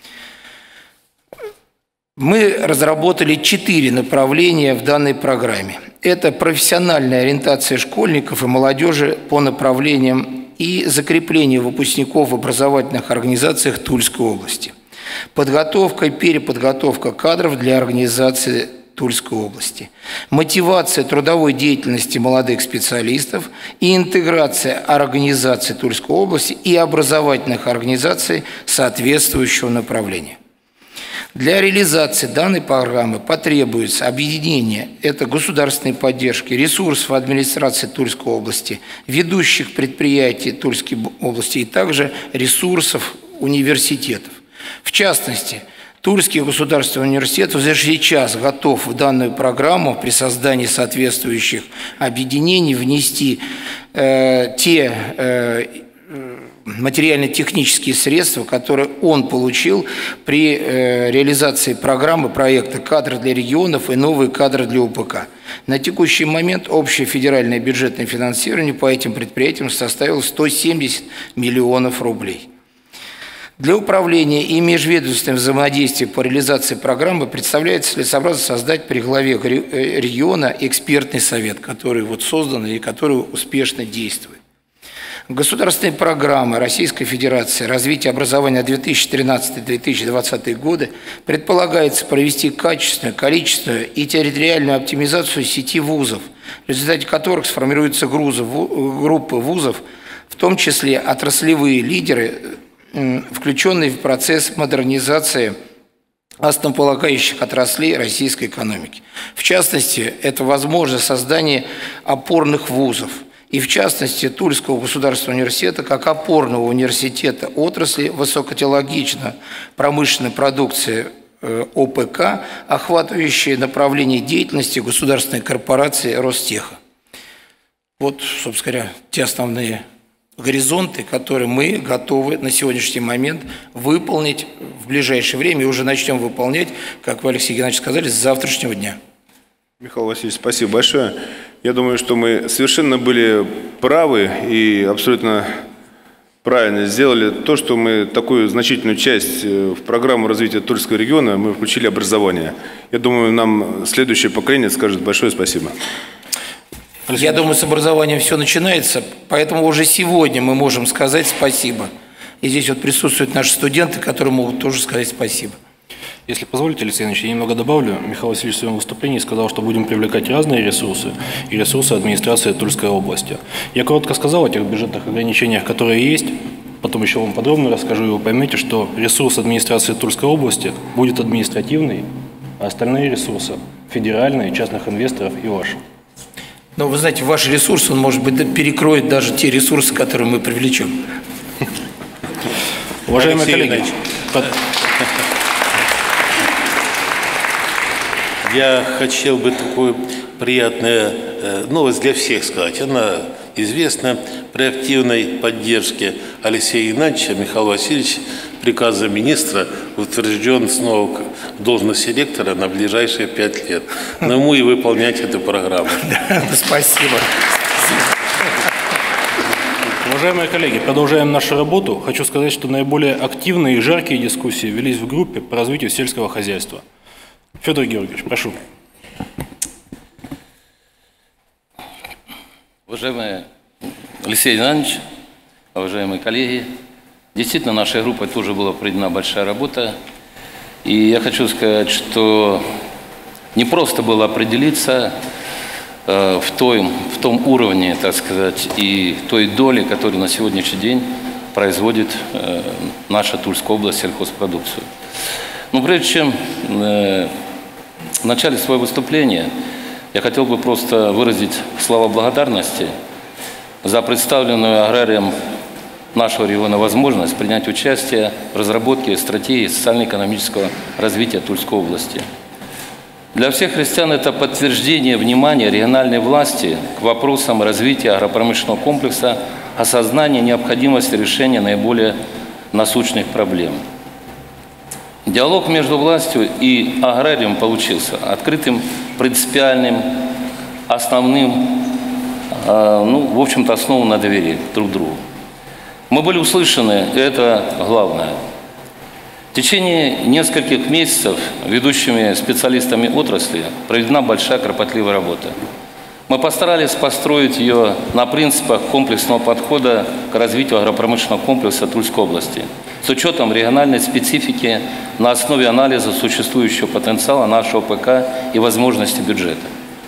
Мы разработали 4 направления в данной программе. Это профессиональная ориентация школьников и молодежи по направлениям и закрепление выпускников в образовательных организациях Тульской области. Подготовка и переподготовка кадров для организации Тульской области. Мотивация трудовой деятельности молодых специалистов и интеграция организаций Тульской области и образовательных организаций соответствующего направления. Для реализации данной программы потребуется объединение это государственной поддержки, ресурсов администрации Тульской области, ведущих предприятий Тульской области и также ресурсов университетов. В частности, Тульский государственный университет уже сейчас готов в данную программу при создании соответствующих объединений внести те материально-технические средства, которые он получил при реализации программы проекта «Кадры для регионов» и «Новые кадры для УПК». На текущий момент общее федеральное бюджетное финансирование по этим предприятиям составило 170 миллионов рублей. Для управления и межведомственного взаимодействия по реализации программы представляется целесообразно создать при главе региона экспертный совет, который вот создан и который успешно действует. Государственные программы Российской Федерации развития образования на 2013-2020 годы предполагается провести качественную, количественную и территориальную оптимизацию сети вузов, в результате которых сформируются группы вузов, в том числе отраслевые лидеры, включенные в процесс модернизации основополагающих отраслей российской экономики. В частности, это возможность создания опорных вузов, и в частности Тульского государственного университета как опорного университета отрасли высокотехнологичной промышленной продукции ОПК, охватывающие направление деятельности государственной корпорации Ростеха. Вот, собственно говоря, те основные горизонты, которые мы готовы на сегодняшний момент выполнить в ближайшее время и уже начнем выполнять, как вы, Алексей Геннадьевич, сказали, с завтрашнего дня. Михаил Васильевич, спасибо большое. Я думаю, что мы совершенно были правы и абсолютно правильно сделали то, что мы такую значительную часть в программу развития Тульского региона мы включили образование. Я думаю, нам следующее поколение скажет большое спасибо. Я думаю, с образованием все начинается, поэтому уже сегодня мы можем сказать спасибо. И здесь вот присутствуют наши студенты, которые могут тоже сказать спасибо. Если позволите, Алексей Иванович, я немного добавлю. Михаил Васильевич в своем выступлении сказал, что будем привлекать разные ресурсы и ресурсы администрации Тульской области. Я коротко сказал о тех бюджетных ограничениях, которые есть. Потом еще вам подробно расскажу, и вы поймете, что ресурс администрации Тульской области будет административный, а остальные ресурсы – федеральные, частных инвесторов и ваши. Но вы знаете, ваш ресурс, он, может быть, перекроет даже те ресурсы, которые мы привлечем. Уважаемые коллеги, я хотел бы такую приятную новость для всех сказать. Она известна. При активной поддержке Алексея Геннадьевича Михаил Васильевич приказом министра утвержден снова в должности ректора на ближайшие 5 лет. Но ему и выполнять эту программу. Спасибо. Уважаемые коллеги, продолжаем нашу работу. Хочу сказать, что наиболее активные и жаркие дискуссии велись в группе по развитию сельского хозяйства. Федор Георгиевич, прошу. Уважаемый Алексей Иванович, уважаемые коллеги, действительно, нашей группой тоже была проведена большая работа. И я хочу сказать, что не просто было определиться в том уровне, так сказать, и той доли, которую на сегодняшний день производит наша Тульская область сельхозпродукцию. Но прежде чем в начале своего выступления я хотел бы просто выразить слова благодарности за представленную аграриям нашего региона возможность принять участие в разработке стратегии социально-экономического развития Тульской области. Для всех христиан это подтверждение внимания региональной власти к вопросам развития агропромышленного комплекса, осознание необходимости решения наиболее насущных проблем. Диалог между властью и аграрием получился открытым, принципиальным, основным, в общем-то, основан на доверии друг к другу. Мы были услышаны, и это главное. В течение нескольких месяцев ведущими специалистами отрасли проведена большая кропотливая работа. Мы постарались построить ее на принципах комплексного подхода к развитию агропромышленного комплекса Тульской области с учетом региональной специфики на основе анализа существующего потенциала нашего ПК и возможностей бюджета.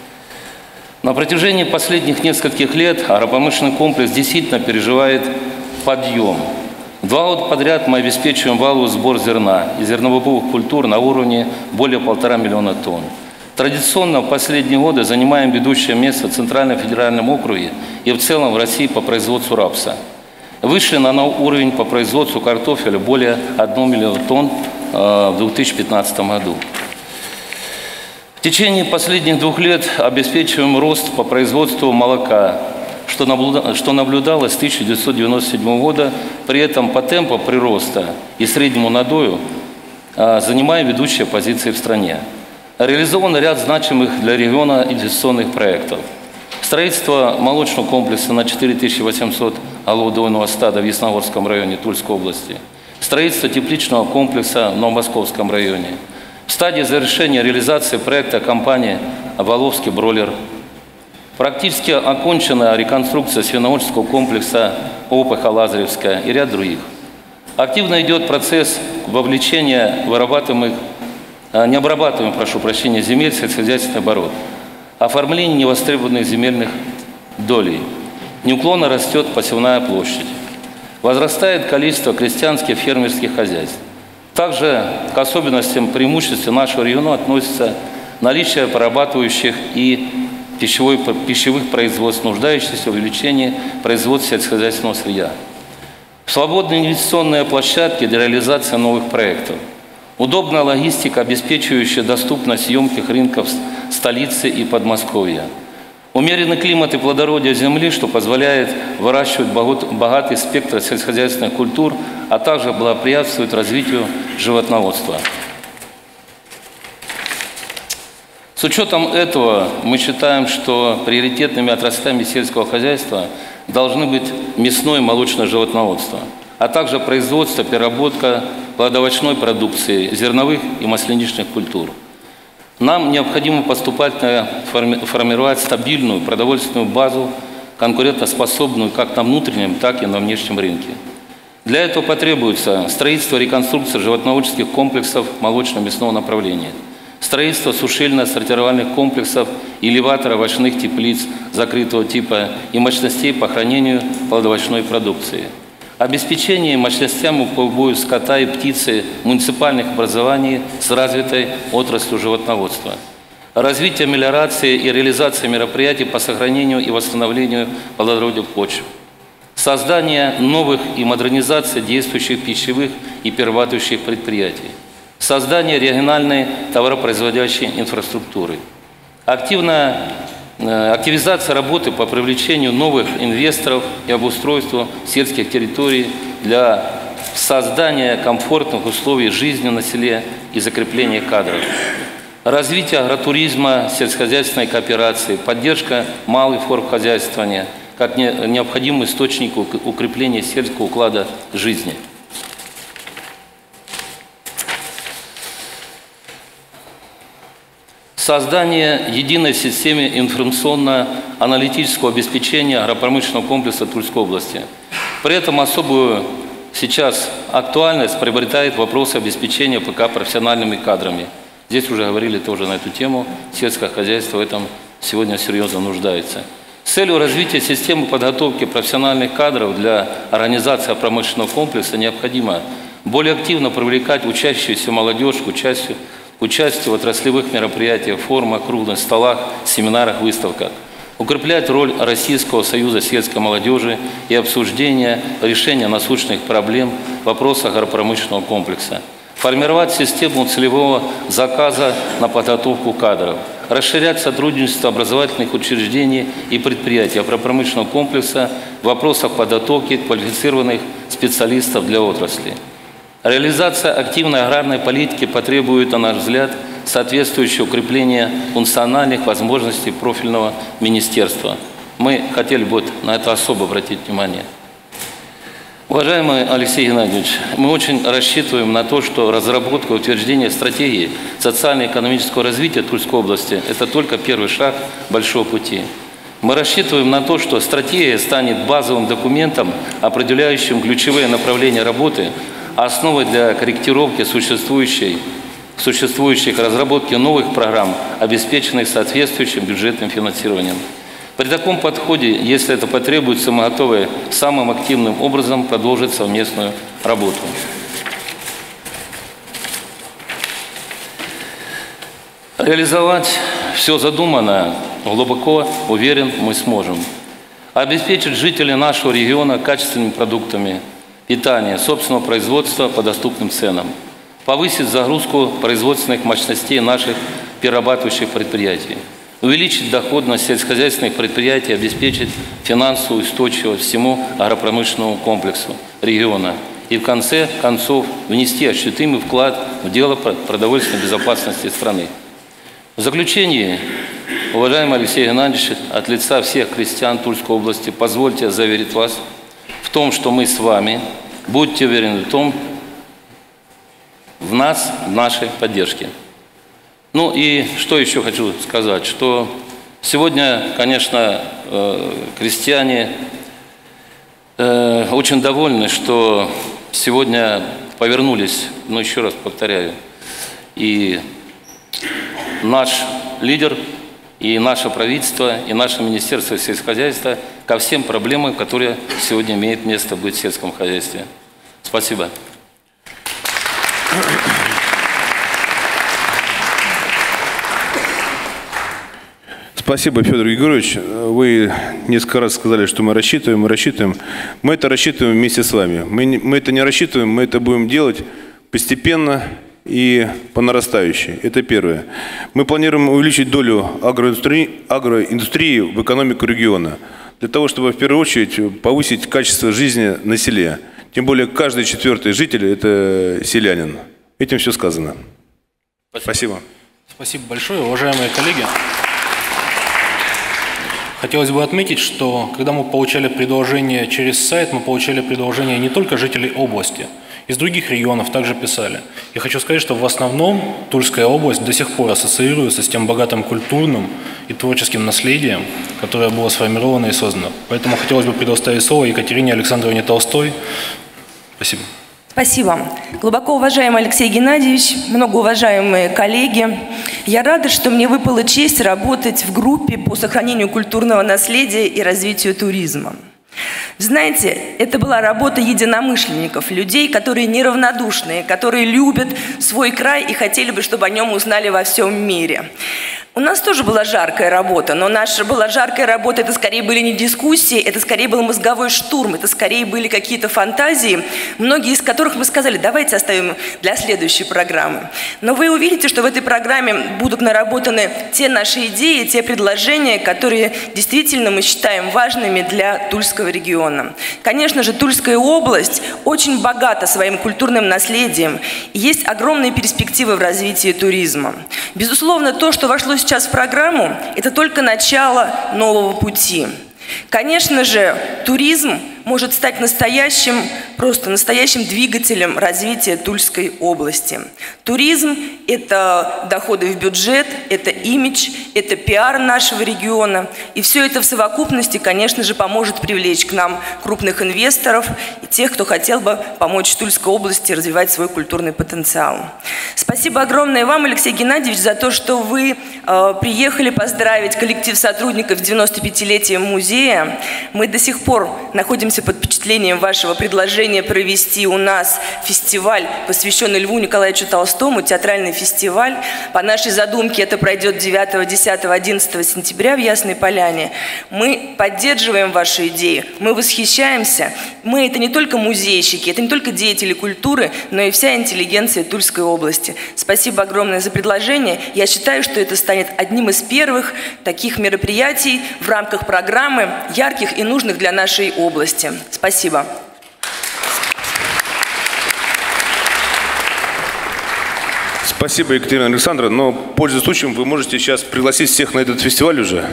На протяжении последних нескольких лет агропромышленный комплекс действительно переживает подъем. 2 года подряд мы обеспечиваем валовый сбор зерна и зерновых культур на уровне более 1,5 миллиона тонн. Традиционно в последние годы занимаем ведущее место в Центральном федеральном округе и в целом в России по производству рапса. Вышли на уровень по производству картофеля более 1 миллиона тонн в 2015 году. В течение последних 2 лет обеспечиваем рост по производству молока, что наблюдалось с 1997 года. При этом по темпу прироста и среднему надою занимаем ведущие позиции в стране. Реализован ряд значимых для региона инвестиционных проектов. Строительство молочного комплекса на 4800 голов дойного стада в Ясногорском районе Тульской области. Строительство тепличного комплекса в Новомосковском районе. В стадии завершения реализации проекта компании «Воловский бройлер». Практически окончена реконструкция свиноводческого комплекса Опыха-Лазаревская и ряд других. Активно идет процесс вовлечения необрабатываемых земель в сельскохозяйственный оборот. Оформление невостребованных земельных долей. Неуклонно растет посевная площадь. Возрастает количество крестьянских фермерских хозяйств. Также к особенностям преимуществ нашего региона относится наличие перерабатывающих и пищевых производств, нуждающихся в увеличении производства сельскохозяйственного сырья. Свободные инвестиционные площадки для реализации новых проектов. Удобная логистика, обеспечивающая доступность емких рынков столицы и Подмосковья. Умеренный климат и плодородие земли, что позволяет выращивать богатый спектр сельскохозяйственных культур, а также благоприятствует развитию животноводства. С учетом этого мы считаем, что приоритетными отраслями сельского хозяйства должны быть мясное и молочное животноводство, а также производство, переработка плодовочной продукции, зерновых и масляничных культур. Нам необходимо поступательно формировать стабильную продовольственную базу, конкурентоспособную как на внутреннем, так и на внешнем рынке. Для этого потребуется строительство и реконструкция животноводческих комплексов молочно-мясного направления, строительство сушильно-сортировальных комплексов, элеватора овощных теплиц закрытого типа и мощностей по хранению плодовочной продукции, обеспечение мощностями по убою скота и птицы муниципальных образований с развитой отраслью животноводства, развитие мелиорации и реализация мероприятий по сохранению и восстановлению плодородия почв, создание новых и модернизация действующих пищевых и перерабатывающих предприятий, создание региональной товаропроизводящей инфраструктуры, активизация работы по привлечению новых инвесторов и обустройству сельских территорий для создания комфортных условий жизни на селе и закрепления кадров, развитие агротуризма, сельскохозяйственной кооперации, поддержка малых форм хозяйствования как необходимый источник укрепления сельского уклада жизни. Создание единой системы информационно-аналитического обеспечения агропромышленного комплекса Тульской области. При этом особую сейчас актуальность приобретает вопрос обеспечения ПК профессиональными кадрами. Здесь уже говорили тоже на эту тему. Сельское хозяйство в этом сегодня серьезно нуждается. С целью развития системы подготовки профессиональных кадров для организации промышленного комплекса необходимо более активно привлекать учащуюся молодежь к участию в отраслевых мероприятиях, форумах, круглых столах, семинарах, выставках, укреплять роль Российского союза сельской молодежи и обсуждения решения насущных проблем в вопросах агропромышленного комплекса, формировать систему целевого заказа на подготовку кадров, расширять сотрудничество образовательных учреждений и предприятий агропромышленного комплекса в вопросах подготовки квалифицированных специалистов для отрасли. Реализация активной аграрной политики потребует, на наш взгляд, соответствующего укрепления функциональных возможностей профильного министерства. Мы хотели бы на это особо обратить внимание. Уважаемый Алексей Геннадьевич, мы очень рассчитываем на то, что разработка и утверждение стратегии социально-экономического развития Тульской области – это только первый шаг большого пути. Мы рассчитываем на то, что стратегия станет базовым документом, определяющим ключевые направления работы, основой для корректировки существующих разработки новых программ, обеспеченных соответствующим бюджетным финансированием. При таком подходе, если это потребуется, мы готовы самым активным образом продолжить совместную работу. Реализовать все задуманное, глубоко уверен, мы сможем. Обеспечить жителей нашего региона качественными продуктами питания, собственного производства по доступным ценам. Повысить загрузку производственных мощностей наших перерабатывающих предприятий. Увеличить доходность сельскохозяйственных предприятий, обеспечить финансовую устойчивость всему агропромышленному комплексу региона. И в конце концов внести ощутимый вклад в дело продовольственной безопасности страны. В заключение, уважаемый Алексей Геннадьевич, от лица всех крестьян Тульской области позвольте заверить вас в том, что мы с вами, будьте уверены в том, в нас, в нашей поддержке. Ну и что еще хочу сказать, что сегодня, конечно, крестьяне очень довольны, что сегодня повернулись, но еще раз повторяю, и наш лидер, и наше правительство, и наше Министерство сельскохозяйства ко всем проблемам, которые сегодня имеют место быть в сельском хозяйстве. Спасибо. Спасибо, Федор Григорьевич. Вы несколько раз сказали, что мы рассчитываем. Мы это рассчитываем вместе с вами. Мы это не рассчитываем, мы это будем делать постепенно и по нарастающей. Это первое. Мы планируем увеличить долю агроиндустрии в экономику региона, для того, чтобы в первую очередь повысить качество жизни на селе. Тем более каждый четвертый житель – это селянин. Этим все сказано. Спасибо. Спасибо большое, уважаемые коллеги. Хотелось бы отметить, что когда мы получали предложения через сайт, мы получали предложения не только жителей области, из других регионов также писали. Я хочу сказать, что в основном Тульская область до сих пор ассоциируется с тем богатым культурным и творческим наследием, которое было сформировано и создано. Поэтому хотелось бы предоставить слово Екатерине Александровне Толстой, Спасибо. Спасибо. Глубоко уважаемый Алексей Геннадьевич, многоуважаемые коллеги, я рада, что мне выпала честь работать в группе по сохранению культурного наследия и развитию туризма. Знаете, это была работа единомышленников, людей, которые неравнодушные, которые любят свой край и хотели бы, чтобы о нем узнали во всем мире. У нас тоже была жаркая работа, но наша была жаркая работа, это скорее были не дискуссии, это скорее был мозговой штурм, это скорее были какие-то фантазии, многие из которых мы сказали, давайте оставим для следующей программы. Но вы увидите, что в этой программе будут наработаны те наши идеи, те предложения, которые действительно мы считаем важными для Тульского региона. Конечно же, Тульская область очень богата своим культурным наследием, и есть огромные перспективы в развитии туризма. Безусловно, то, что вошло сейчас в программу, это только начало нового пути. Конечно же, туризм может стать настоящим двигателем развития Тульской области. Туризм – это доходы в бюджет, это имидж, это пиар нашего региона. И все это в совокупности, конечно же, поможет привлечь к нам крупных инвесторов и тех, кто хотел бы помочь Тульской области развивать свой культурный потенциал. Спасибо огромное вам, Алексей Геннадьевич, за то, что вы приехали поздравить коллектив сотрудников с 95-летием музея. Мы до сих пор находимся под впечатлением вашего предложения провести у нас фестиваль, посвященный Льву Николаевичу Толстому, театральный фестиваль. По нашей задумке это пройдет 9, 10, 11 сентября в Ясной Поляне. Мы поддерживаем ваши идеи, мы восхищаемся. Мы – это не только музейщики, это не только деятели культуры, но и вся интеллигенция Тульской области. Спасибо огромное за предложение. Я считаю, что это станет одним из первых таких мероприятий в рамках программы, ярких и нужных для нашей области. Спасибо. Спасибо, Екатерина Александровна. Но, пользуясь случаем, вы можете сейчас пригласить всех на этот фестиваль уже?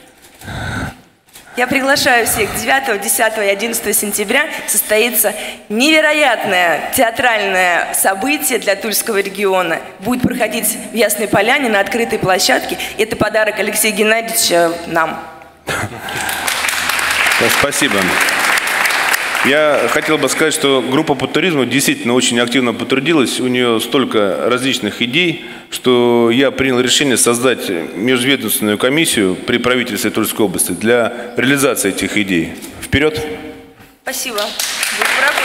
Я приглашаю всех. 9, 10 и 11 сентября состоится невероятное театральное событие для Тульского региона. Будет проходить в Ясной Поляне на открытой площадке. Это подарок Алексея Геннадьевича нам. Спасибо. Я хотел бы сказать, что группа по туризму действительно очень активно потрудилась. У нее столько различных идей, что я принял решение создать межведомственную комиссию при правительстве Тульской области для реализации этих идей. Вперед! Спасибо. Будем работать.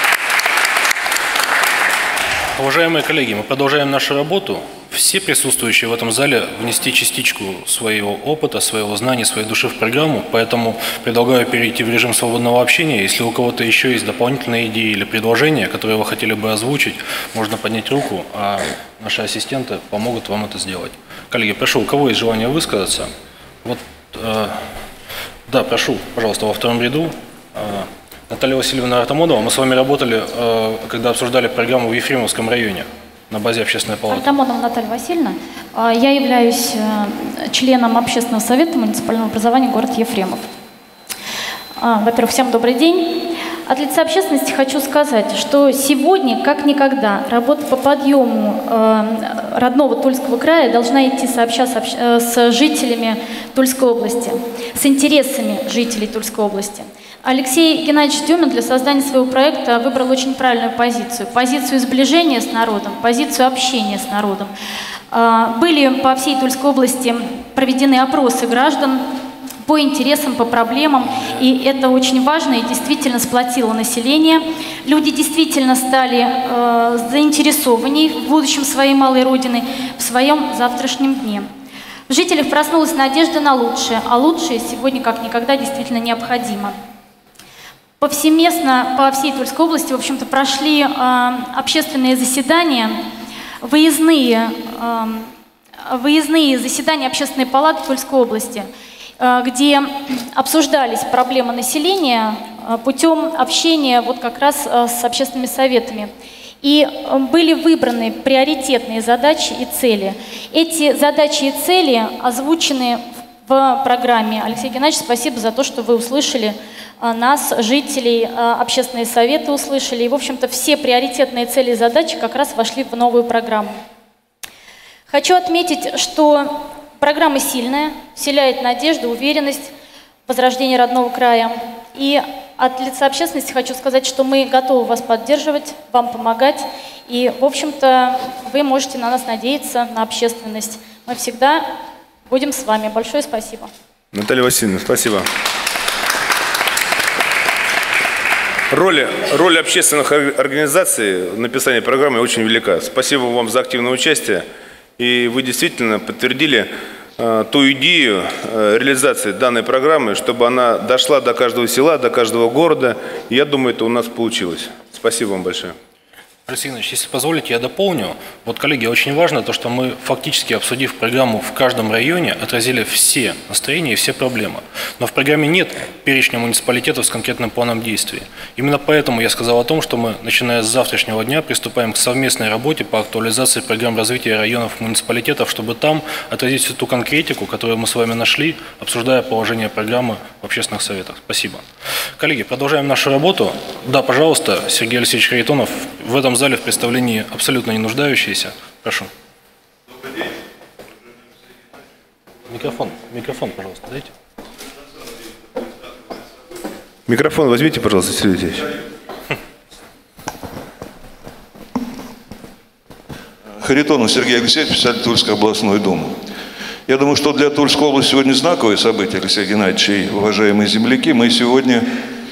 Уважаемые коллеги, мы продолжаем нашу работу. Все присутствующие в этом зале внести частичку своего опыта, своего знания, своей души в программу, поэтому предлагаю перейти в режим свободного общения. Если у кого-то еще есть дополнительные идеи или предложения, которые вы хотели бы озвучить, можно поднять руку, а наши ассистенты помогут вам это сделать. Коллеги, прошу, у кого есть желание высказаться? Вот, да, прошу, пожалуйста, во втором ряду. Наталья Васильевна Артамонова, мы с вами работали, когда обсуждали программу в Ефремовском районе на базе общественной палаты. Артамонова Наталья Васильевна. Я являюсь членом общественного совета муниципального образования город Ефремов. Во-первых, всем добрый день. От лица общественности хочу сказать, что сегодня, как никогда, работа по подъему родного Тульского края должна идти сообща с жителями Тульской области, с интересами жителей Тульской области. Алексей Геннадьевич Дюмин для создания своего проекта выбрал очень правильную позицию. Позицию сближения с народом, позицию общения с народом. Были по всей Тульской области проведены опросы граждан по интересам, по проблемам. И это очень важно и действительно сплотило население. Люди действительно стали заинтересованы в будущем своей малой родины, в своем завтрашнем дне. В жителях проснулась надежда на лучшее, а лучшее сегодня как никогда действительно необходимо. Повсеместно по всей Тульской области, в общем-то, прошли общественные заседания, выездные заседания общественной палаты Тульской области, где обсуждались проблемы населения путем общения вот как раз с общественными советами. И были выбраны приоритетные задачи и цели. Эти задачи и цели озвучены в программе. Алексей Геннадьевич, спасибо за то, что вы услышали нас, жителей, общественные советы услышали. И, в общем-то, все приоритетные цели и задачи как раз вошли в новую программу. Хочу отметить, что программа сильная, вселяет надежду, уверенность в возрождении родного края. И От лица общественности хочу сказать, что мы готовы вас поддерживать, вам помогать. И, в общем-то, вы можете на нас надеяться, на общественность. Мы всегда будем с вами. Большое спасибо. Наталья Васильевна, спасибо. Роль общественных организаций в написании программы очень велика. Спасибо вам за активное участие. И вы действительно подтвердили ту идею реализации данной программы, чтобы она дошла до каждого села, до каждого города. И я думаю, это у нас получилось. Спасибо вам большое. Алексей Иванович, если позволите, я дополню. Вот, коллеги, очень важно то, что мы, фактически обсудив программу в каждом районе, отразили все настроения и все проблемы. Но в программе нет перечня муниципалитетов с конкретным планом действий. Именно поэтому я сказал о том, что мы, начиная с завтрашнего дня, приступаем к совместной работе по актуализации программ развития районов и муниципалитетов, чтобы там отразить всю ту конкретику, которую мы с вами нашли, обсуждая положение программы в общественных советах. Спасибо. Коллеги, продолжаем нашу работу. Да, пожалуйста, Сергей Алексеевич Харитонов в этом зале в представлении абсолютно не нуждающиеся. Прошу. Микрофон, пожалуйста, дайте. Микрофон возьмите, пожалуйста, Сергей Алексеевич. Харитонов Сергей Алексеевич, председатель Тульской областной думы. Я думаю, что для Тульской области сегодня знаковое событие, Алексей Геннадьевич и уважаемые земляки. Мы сегодня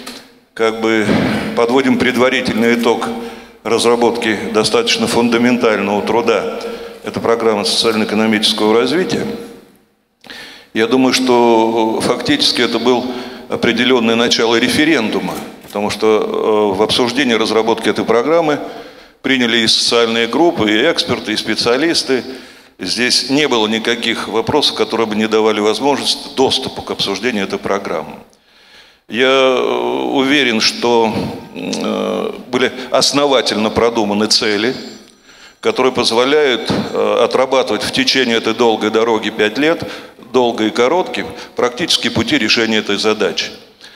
подводим предварительный итог разработки достаточно фундаментального труда. Это программа социально-экономического развития. Я думаю, что фактически это был определенное начало референдума, потому что в обсуждении разработки этой программы приняли и социальные группы, и эксперты, и специалисты. Здесь не было никаких вопросов, которые бы не давали возможность доступа к обсуждению этой программы. Я уверен, что были основательно продуманы цели, которые позволяют отрабатывать в течение этой долгой дороги 5 лет, долгой и короткой, практически пути решения этой задачи.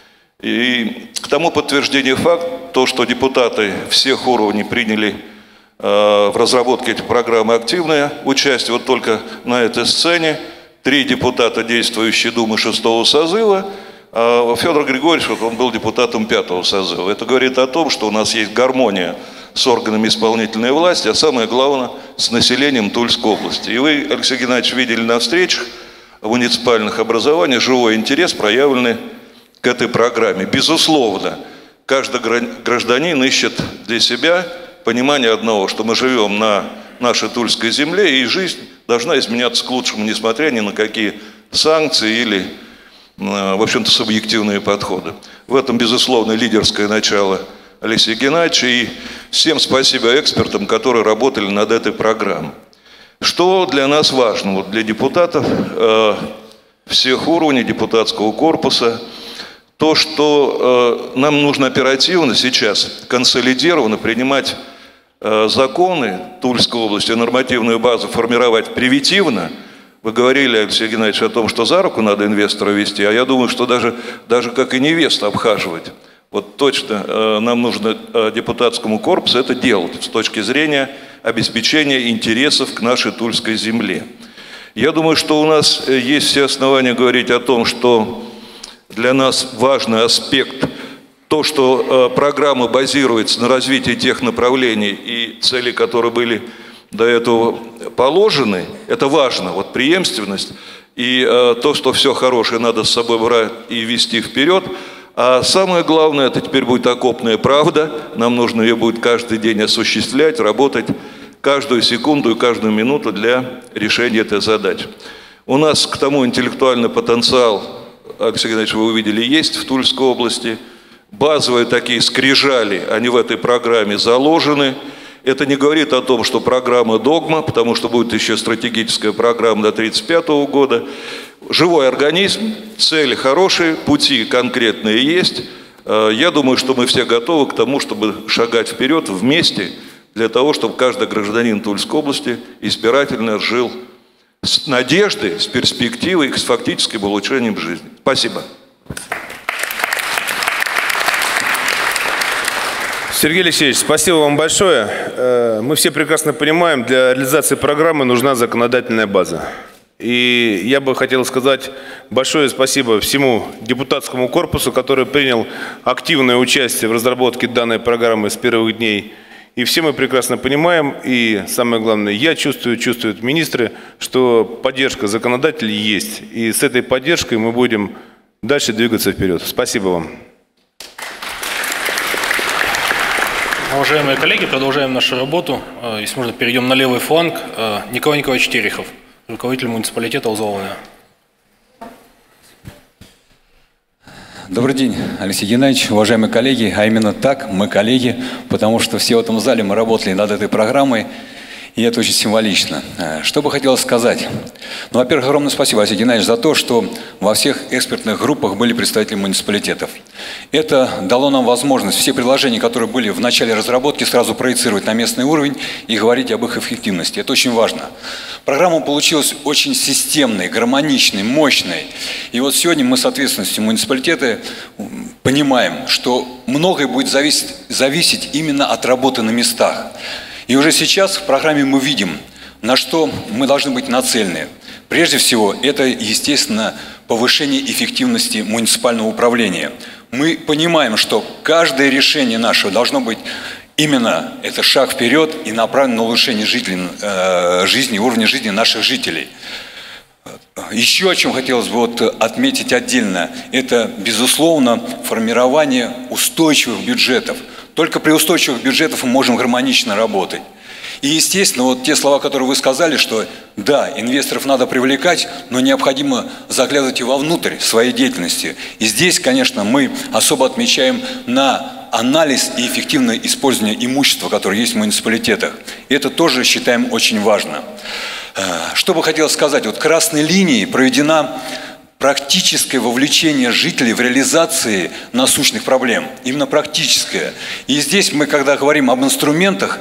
И к тому подтверждение факт, то, что депутаты всех уровней приняли в разработке этой программы активное участие. Вот только на этой сцене 3 депутата действующей Думы 6-го созыва, а Федор Григорьевич, он был депутатом 5-го созыва. Это говорит о том, что у нас есть гармония с органами исполнительной власти, а самое главное, с населением Тульской области. И вы, Алексей Геннадьевич, видели на встречах в муниципальных образованиях живой интерес, проявленный к этой программе. Безусловно, каждый гражданин ищет для себя понимание одного, что мы живем на нашей Тульской земле, и жизнь должна изменяться к лучшему, несмотря ни на какие санкции или, в общем-то, субъективные подходы. В этом, безусловно, лидерское начало Алексея Геннадьевича, и всем спасибо экспертам, которые работали над этой программой. Что для нас важно, вот для депутатов всех уровней депутатского корпуса, то, что нам нужно оперативно сейчас, консолидированно принимать законы Тульской области, нормативную базу формировать превентивно. Вы говорили, Алексей Геннадьевич, о том, что за руку надо инвестора вести, а я думаю, что даже как и невесту обхаживать. Вот точно нам нужно депутатскому корпусу это делать с точки зрения обеспечения интересов к нашей Тульской земле. Я думаю, что у нас есть все основания говорить о том, что для нас важный аспект то, что программа базируется на развитии тех направлений и целей, которые были до этого положены, это важно, вот преемственность и то, что все хорошее надо с собой брать и вести вперед. А самое главное, это теперь будет окопная правда, нам нужно ее будет каждый день осуществлять, работать каждую секунду и каждую минуту для решения этой задачи. У нас к тому интеллектуальный потенциал, Алексей Геннадьевич, вы увидели, есть в Тульской области. Базовые такие скрижали, они в этой программе заложены. Это не говорит о том, что программа догма, потому что будет еще стратегическая программа до 1935 года. Живой организм, цели хорошие, пути конкретные есть. Я думаю, что мы все готовы к тому, чтобы шагать вперед вместе, для того, чтобы каждый гражданин Тульской области избирательно жил с надеждой, с перспективой, с фактическим улучшением жизни. Спасибо. Сергей Алексеевич, спасибо вам большое. Мы все прекрасно понимаем, для реализации программы нужна законодательная база. И я бы хотел сказать большое спасибо всему депутатскому корпусу, который принял активное участие в разработке данной программы с первых дней. И все мы прекрасно понимаем, и самое главное, я чувствую, чувствуют министры, что поддержка законодателей есть. И с этой поддержкой мы будем дальше двигаться вперед. Спасибо вам. Уважаемые коллеги, продолжаем нашу работу. Если можно, перейдем на левый фланг. Николай Николаевич Терехов, руководитель муниципалитета Узловая. Добрый день, Алексей Геннадьевич, уважаемые коллеги. А именно так, мы коллеги, потому что все в этом зале мы работали над этой программой, и это очень символично. Что бы хотелось сказать? Ну, во-первых, огромное спасибо, Алексей Геннадьевич, за то, что во всех экспертных группах были представители муниципалитетов. Это дало нам возможность все предложения, которые были в начале разработки, сразу проецировать на местный уровень и говорить об их эффективности. Это очень важно. Программа получилась очень системной, гармоничной, мощной. И вот сегодня мы с ответственностью муниципалитета понимаем, что многое будет зависеть именно от работы на местах. И уже сейчас в программе мы видим, на что мы должны быть нацелены. Прежде всего, это, естественно, повышение эффективности муниципального управления. Мы понимаем, что каждое решение наше должно быть именно это шаг вперед и направлен на улучшение жизни, уровня жизни наших жителей. Еще о чем хотелось бы отметить отдельно, это, безусловно, формирование устойчивых бюджетов. Только при устойчивых бюджетах мы можем гармонично работать. И, естественно, вот те слова, которые вы сказали, что да, инвесторов надо привлекать, но необходимо заглядывать и вовнутрь своей деятельности. И здесь, конечно, мы особо отмечаем на анализ и эффективное использование имущества, которое есть в муниципалитетах. Это тоже считаем очень важно. Что бы хотелось сказать, вот красной линией проведена практическое вовлечение жителей в реализации насущных проблем. Именно практическое. И здесь мы, когда говорим об инструментах,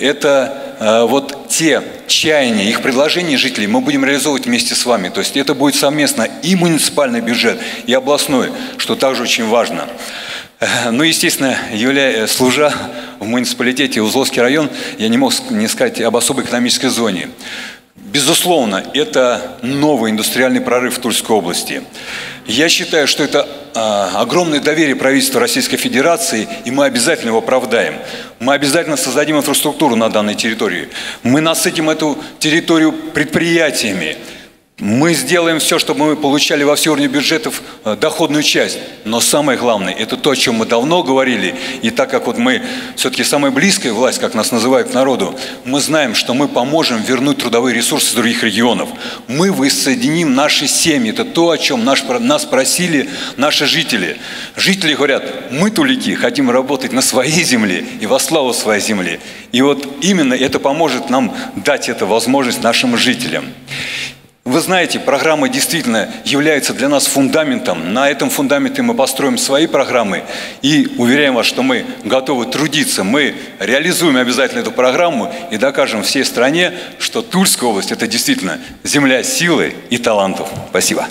это вот те чаяния, их предложения жителей мы будем реализовывать вместе с вами. То есть это будет совместно и муниципальный бюджет, и областной, что также очень важно. Ну, естественно, служа в муниципалитете Узловский район, я не мог не сказать об особой экономической зоне. Безусловно, это новый индустриальный прорыв в Тульской области. Я считаю, что это огромное доверие правительства Российской Федерации, и мы обязательно его оправдаем. Мы обязательно создадим инфраструктуру на данной территории. Мы насытим эту территорию предприятиями. Мы сделаем все, чтобы мы получали во все уровни бюджетов доходную часть. Но самое главное, это то, о чем мы давно говорили. И так как вот мы все-таки самая близкая власть, как нас называют к народу, мы знаем, что мы поможем вернуть трудовые ресурсы из других регионов. Мы воссоединим наши семьи. Это то, о чем нас просили наши жители. Жители говорят, мы, тулики, хотим работать на своей земле и во славу своей земли. И вот именно это поможет нам дать эту возможность нашим жителям. Вы знаете, программа действительно является для нас фундаментом. На этом фундаменте мы построим свои программы. И уверяем вас, что мы готовы трудиться. Мы реализуем обязательно эту программу и докажем всей стране, что Тульская область – это действительно земля силы и талантов. Спасибо.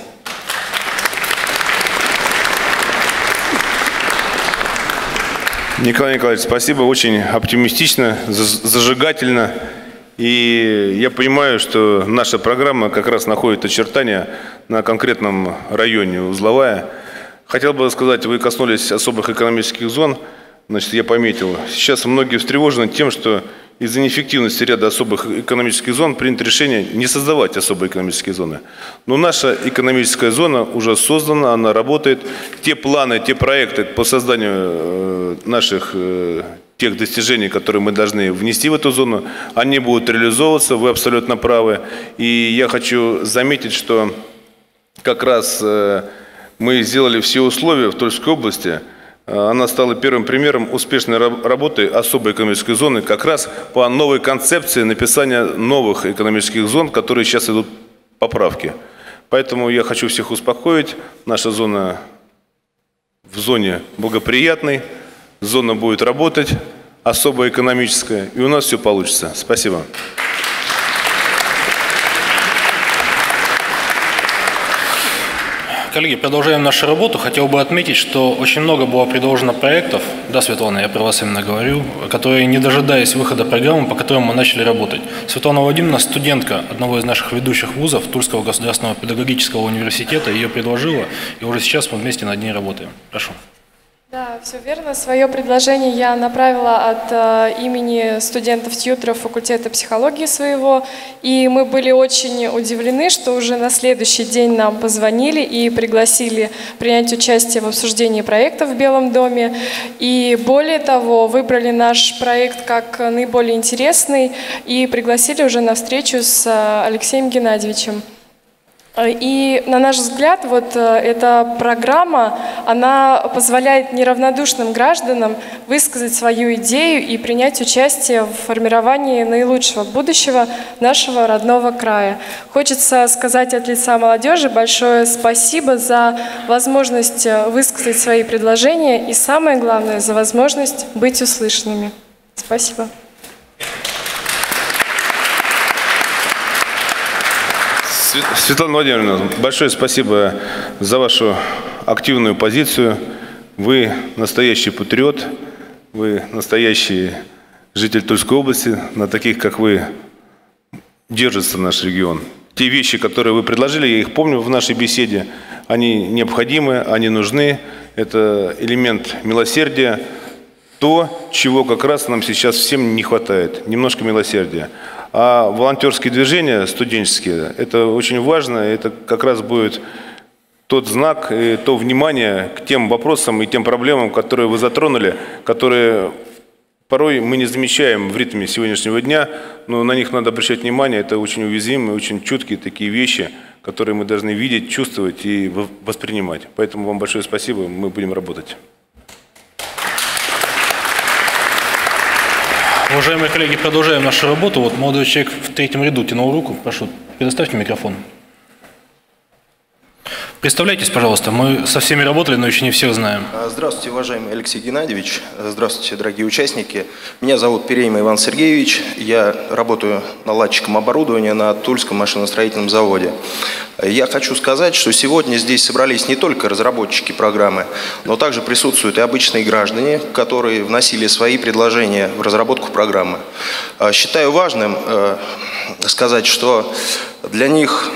Николай Николаевич, спасибо. Очень оптимистично, зажигательно. И я понимаю, что наша программа как раз находит очертания на конкретном районе Узловая. Хотел бы сказать, вы коснулись особых экономических зон. Значит, я пометил. Сейчас многие встревожены тем, что из-за неэффективности ряда особых экономических зон принято решение не создавать особые экономические зоны. Но наша экономическая зона уже создана, она работает. Те планы, те проекты по созданию наших тех достижений, которые мы должны внести в эту зону, они будут реализовываться, вы абсолютно правы. И я хочу заметить, что как раз мы сделали все условия в Тульской области. Она стала первым примером успешной работы особой экономической зоны как раз по новой концепции написания новых экономических зон, которые сейчас идут поправки. Поэтому я хочу всех успокоить. Наша зона в зоне благоприятной. Зона будет работать, особая экономическая, и у нас все получится. Спасибо. Коллеги, продолжаем нашу работу. Хотел бы отметить, что очень много было предложено проектов, да, Светлана, я про вас именно говорю, которые, не дожидаясь выхода программы, по которым мы начали работать. Светлана Владимировна, студентка одного из наших ведущих вузов Тульского государственного педагогического университета, ее предложила, и уже сейчас мы вместе над ней работаем. Прошу. Да, все верно. Свое предложение я направила от имени студентов-тьюторов факультета психологии своего. И мы были очень удивлены, что уже на следующий день нам позвонили и пригласили принять участие в обсуждении проекта в Белом доме. И более того, выбрали наш проект как наиболее интересный и пригласили уже на встречу с Алексеем Геннадьевичем. И, на наш взгляд, вот эта программа, она позволяет неравнодушным гражданам высказать свою идею и принять участие в формировании наилучшего будущего нашего родного края. Хочется сказать от лица молодежи большое спасибо за возможность высказать свои предложения и, самое главное, за возможность быть услышанными. Спасибо. Светлана Владимировна, большое спасибо за вашу активную позицию. Вы настоящий патриот, вы настоящий житель Тульской области. На таких, как вы, держится наш регион. Те вещи, которые вы предложили, я их помню в нашей беседе, они необходимы, они нужны. Это элемент милосердия, то, чего как раз нам сейчас всем не хватает. Немножко милосердия. А волонтерские движения студенческие, это очень важно, это как раз будет тот знак и то внимание к тем вопросам и тем проблемам, которые вы затронули, которые порой мы не замечаем в ритме сегодняшнего дня, но на них надо обращать внимание. Это очень уязвимые, очень чуткие такие вещи, которые мы должны видеть, чувствовать и воспринимать. Поэтому вам большое спасибо, мы будем работать. Уважаемые коллеги, продолжаем нашу работу. Вот молодой человек в третьем ряду тянул руку. Прошу, предоставьте микрофон. Представляйтесь, пожалуйста. Мы со всеми работали, но еще не всех знаем. Здравствуйте, уважаемый Алексей Геннадьевич. Здравствуйте, дорогие участники. Меня зовут Перейма Иван Сергеевич. Я работаю наладчиком оборудования на Тульском машиностроительном заводе. Я хочу сказать, что сегодня здесь собрались не только разработчики программы, но также присутствуют и обычные граждане, которые вносили свои предложения в разработку программы. Считаю важным сказать, что для них,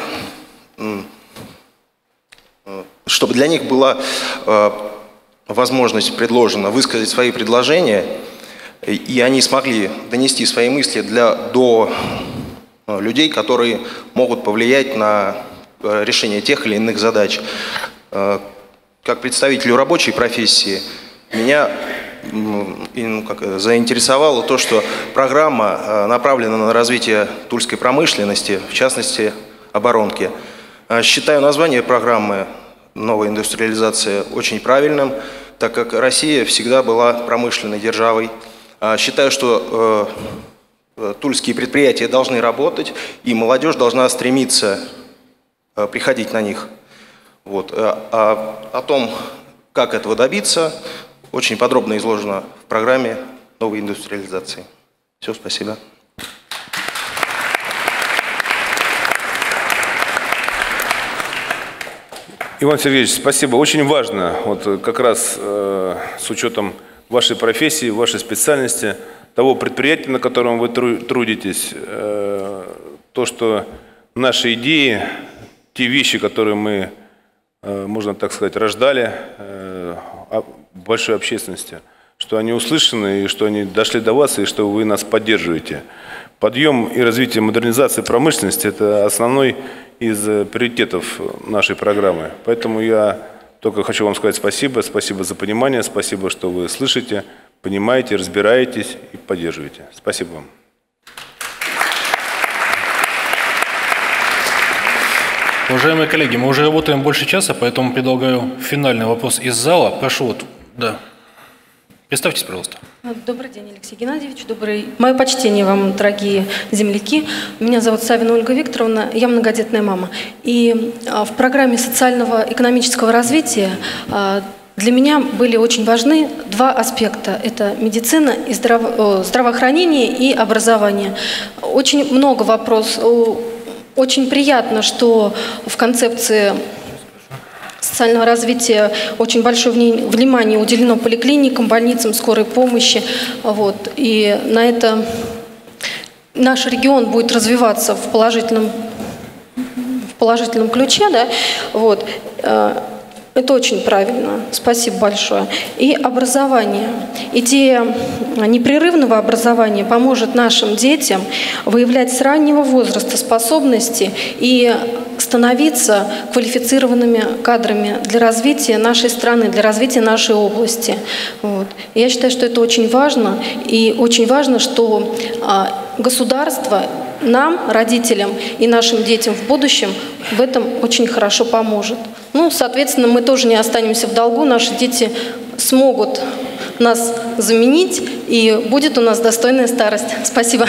чтобы для них была возможность предложена высказать свои предложения, и они смогли донести свои мысли до людей, которые могут повлиять на решение тех или иных задач. Как представителю рабочей профессии меня заинтересовало то, что программа направлена на развитие тульской промышленности, в частности оборонки. Считаю название программы «Новая индустриализация» очень правильным, так как Россия всегда была промышленной державой. Считаю, что тульские предприятия должны работать, и молодежь должна стремиться приходить на них. Вот. О том, как этого добиться, очень подробно изложено в программе «Новой индустриализации». Все, спасибо. Иван Сергеевич, спасибо. Очень важно, вот как раз с учетом вашей профессии, вашей специальности, того предприятия, на котором вы трудитесь, то, что наши идеи, те вещи, которые мы, можно так сказать, рождали в большой общественности, что они услышаны, и что они дошли до вас, и что вы нас поддерживаете. Подъем и развитие модернизации промышленности – это основной из приоритетов нашей программы. Поэтому я только хочу вам сказать спасибо. Спасибо за понимание, спасибо, что вы слышите, понимаете, разбираетесь и поддерживаете. Спасибо вам. Уважаемые коллеги, мы уже работаем больше часа, поэтому предлагаю финальный вопрос из зала. Прошу, вот, да. Представьтесь, пожалуйста. Добрый день, Алексей Геннадьевич. Мое почтение вам, дорогие земляки. Меня зовут Савина Ольга Викторовна, я многодетная мама. И в программе социального экономического развития для меня были очень важны два аспекта. Это медицина, и здравоохранение и образование. Очень много вопросов. Очень приятно, что в концепции социального развития очень большое внимание уделено поликлиникам, больницам скорой помощи. Вот. И на это наш регион будет развиваться в положительном ключе. Да? Вот. Это очень правильно. Спасибо большое. И образование. Идея непрерывного образования поможет нашим детям выявлять с раннего возраста способности и становиться квалифицированными кадрами для развития нашей страны, для развития нашей области. Вот. И я считаю, что это очень важно. И очень важно, что государство нам, родителям и нашим детям в будущем в этом очень хорошо поможет. Ну, соответственно, мы тоже не останемся в долгу, наши дети смогут нас заменить, и будет у нас достойная старость. Спасибо.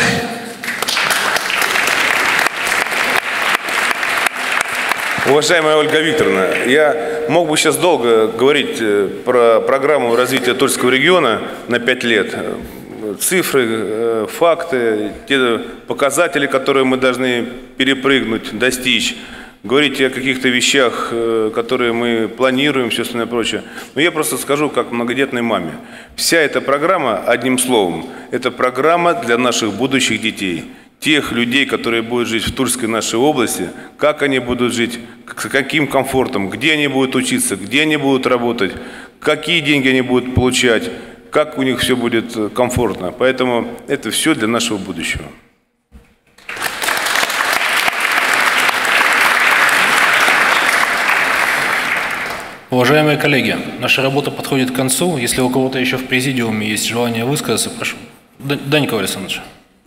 Уважаемая Ольга Викторовна, я мог бы сейчас долго говорить про программу развития Тульского региона на 5 лет. Цифры, факты, те показатели, которые мы должны перепрыгнуть, достичь. Говорить о каких-то вещах, которые мы планируем, все остальное прочее. Но я просто скажу, как многодетной маме. Вся эта программа, одним словом, это программа для наших будущих детей. Тех людей, которые будут жить в Тульской нашей области, как они будут жить, с каким комфортом, где они будут учиться, где они будут работать, какие деньги они будут получать, как у них все будет комфортно. Поэтому это все для нашего будущего. Уважаемые коллеги, наша работа подходит к концу. Если у кого-то еще в президиуме есть желание высказаться, прошу. Да, Николай Александрович.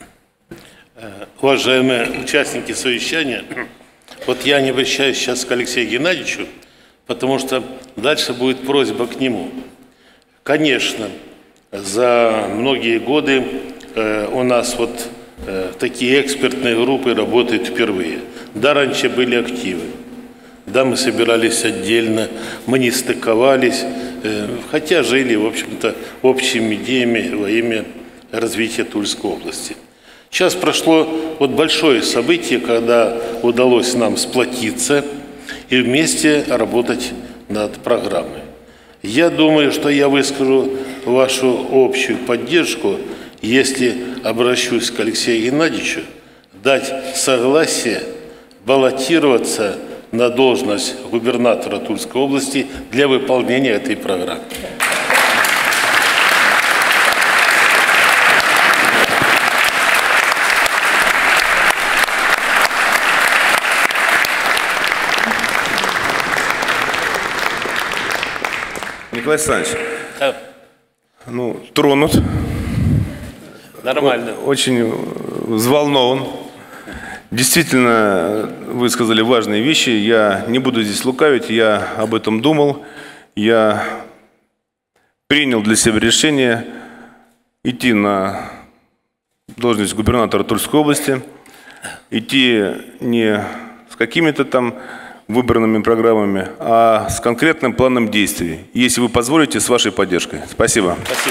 Уважаемые участники совещания, вот я не обращаюсь сейчас к Алексею Геннадьевичу, потому что дальше будет просьба к нему. Конечно, за многие годы у нас вот такие экспертные группы работают впервые. Да, раньше были активы. Да, мы собирались отдельно, мы не стыковались, хотя жили, в общем-то, общими идеями во имя развития Тульской области. Сейчас прошло вот большое событие, когда удалось нам сплотиться и вместе работать над программой. Я думаю, что я выскажу вашу общую поддержку, если обращусь к Алексею Геннадьевичу, дать согласие баллотироваться на должность губернатора Тульской области для выполнения этой программы. Николай Александрович, тронут. Нормально. Очень взволнован. Действительно, вы сказали важные вещи. Я не буду здесь лукавить, я об этом думал. Я принял для себя решение идти на должность губернатора Тульской области. Идти не с какими-то там выбранными программами, а с конкретным планом действий. Если вы позволите, с вашей поддержкой. Спасибо. Спасибо.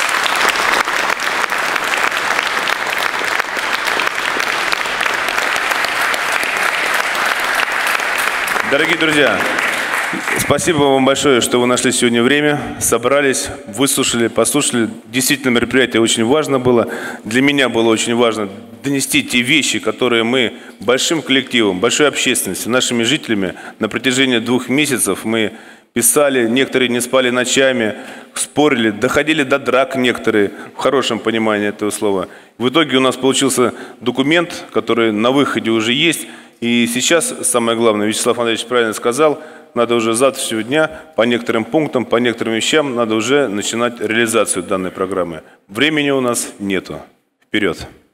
Дорогие друзья, спасибо вам большое, что вы нашли сегодня время, собрались, выслушали, послушали. Действительно, мероприятие очень важно было. Для меня было очень важно донести те вещи, которые мы большим коллективом, большой общественностью, нашими жителями на протяжении 2 месяцев мы писали, некоторые не спали ночами, спорили, доходили до драк некоторые, в хорошем понимании этого слова. В итоге у нас получился документ, который на выходе уже есть. И сейчас, самое главное, Вячеслав Андреевич правильно сказал, надо уже с завтрашнего дня по некоторым пунктам, по некоторым вещам надо уже начинать реализацию данной программы. Времени у нас нету. Вперед!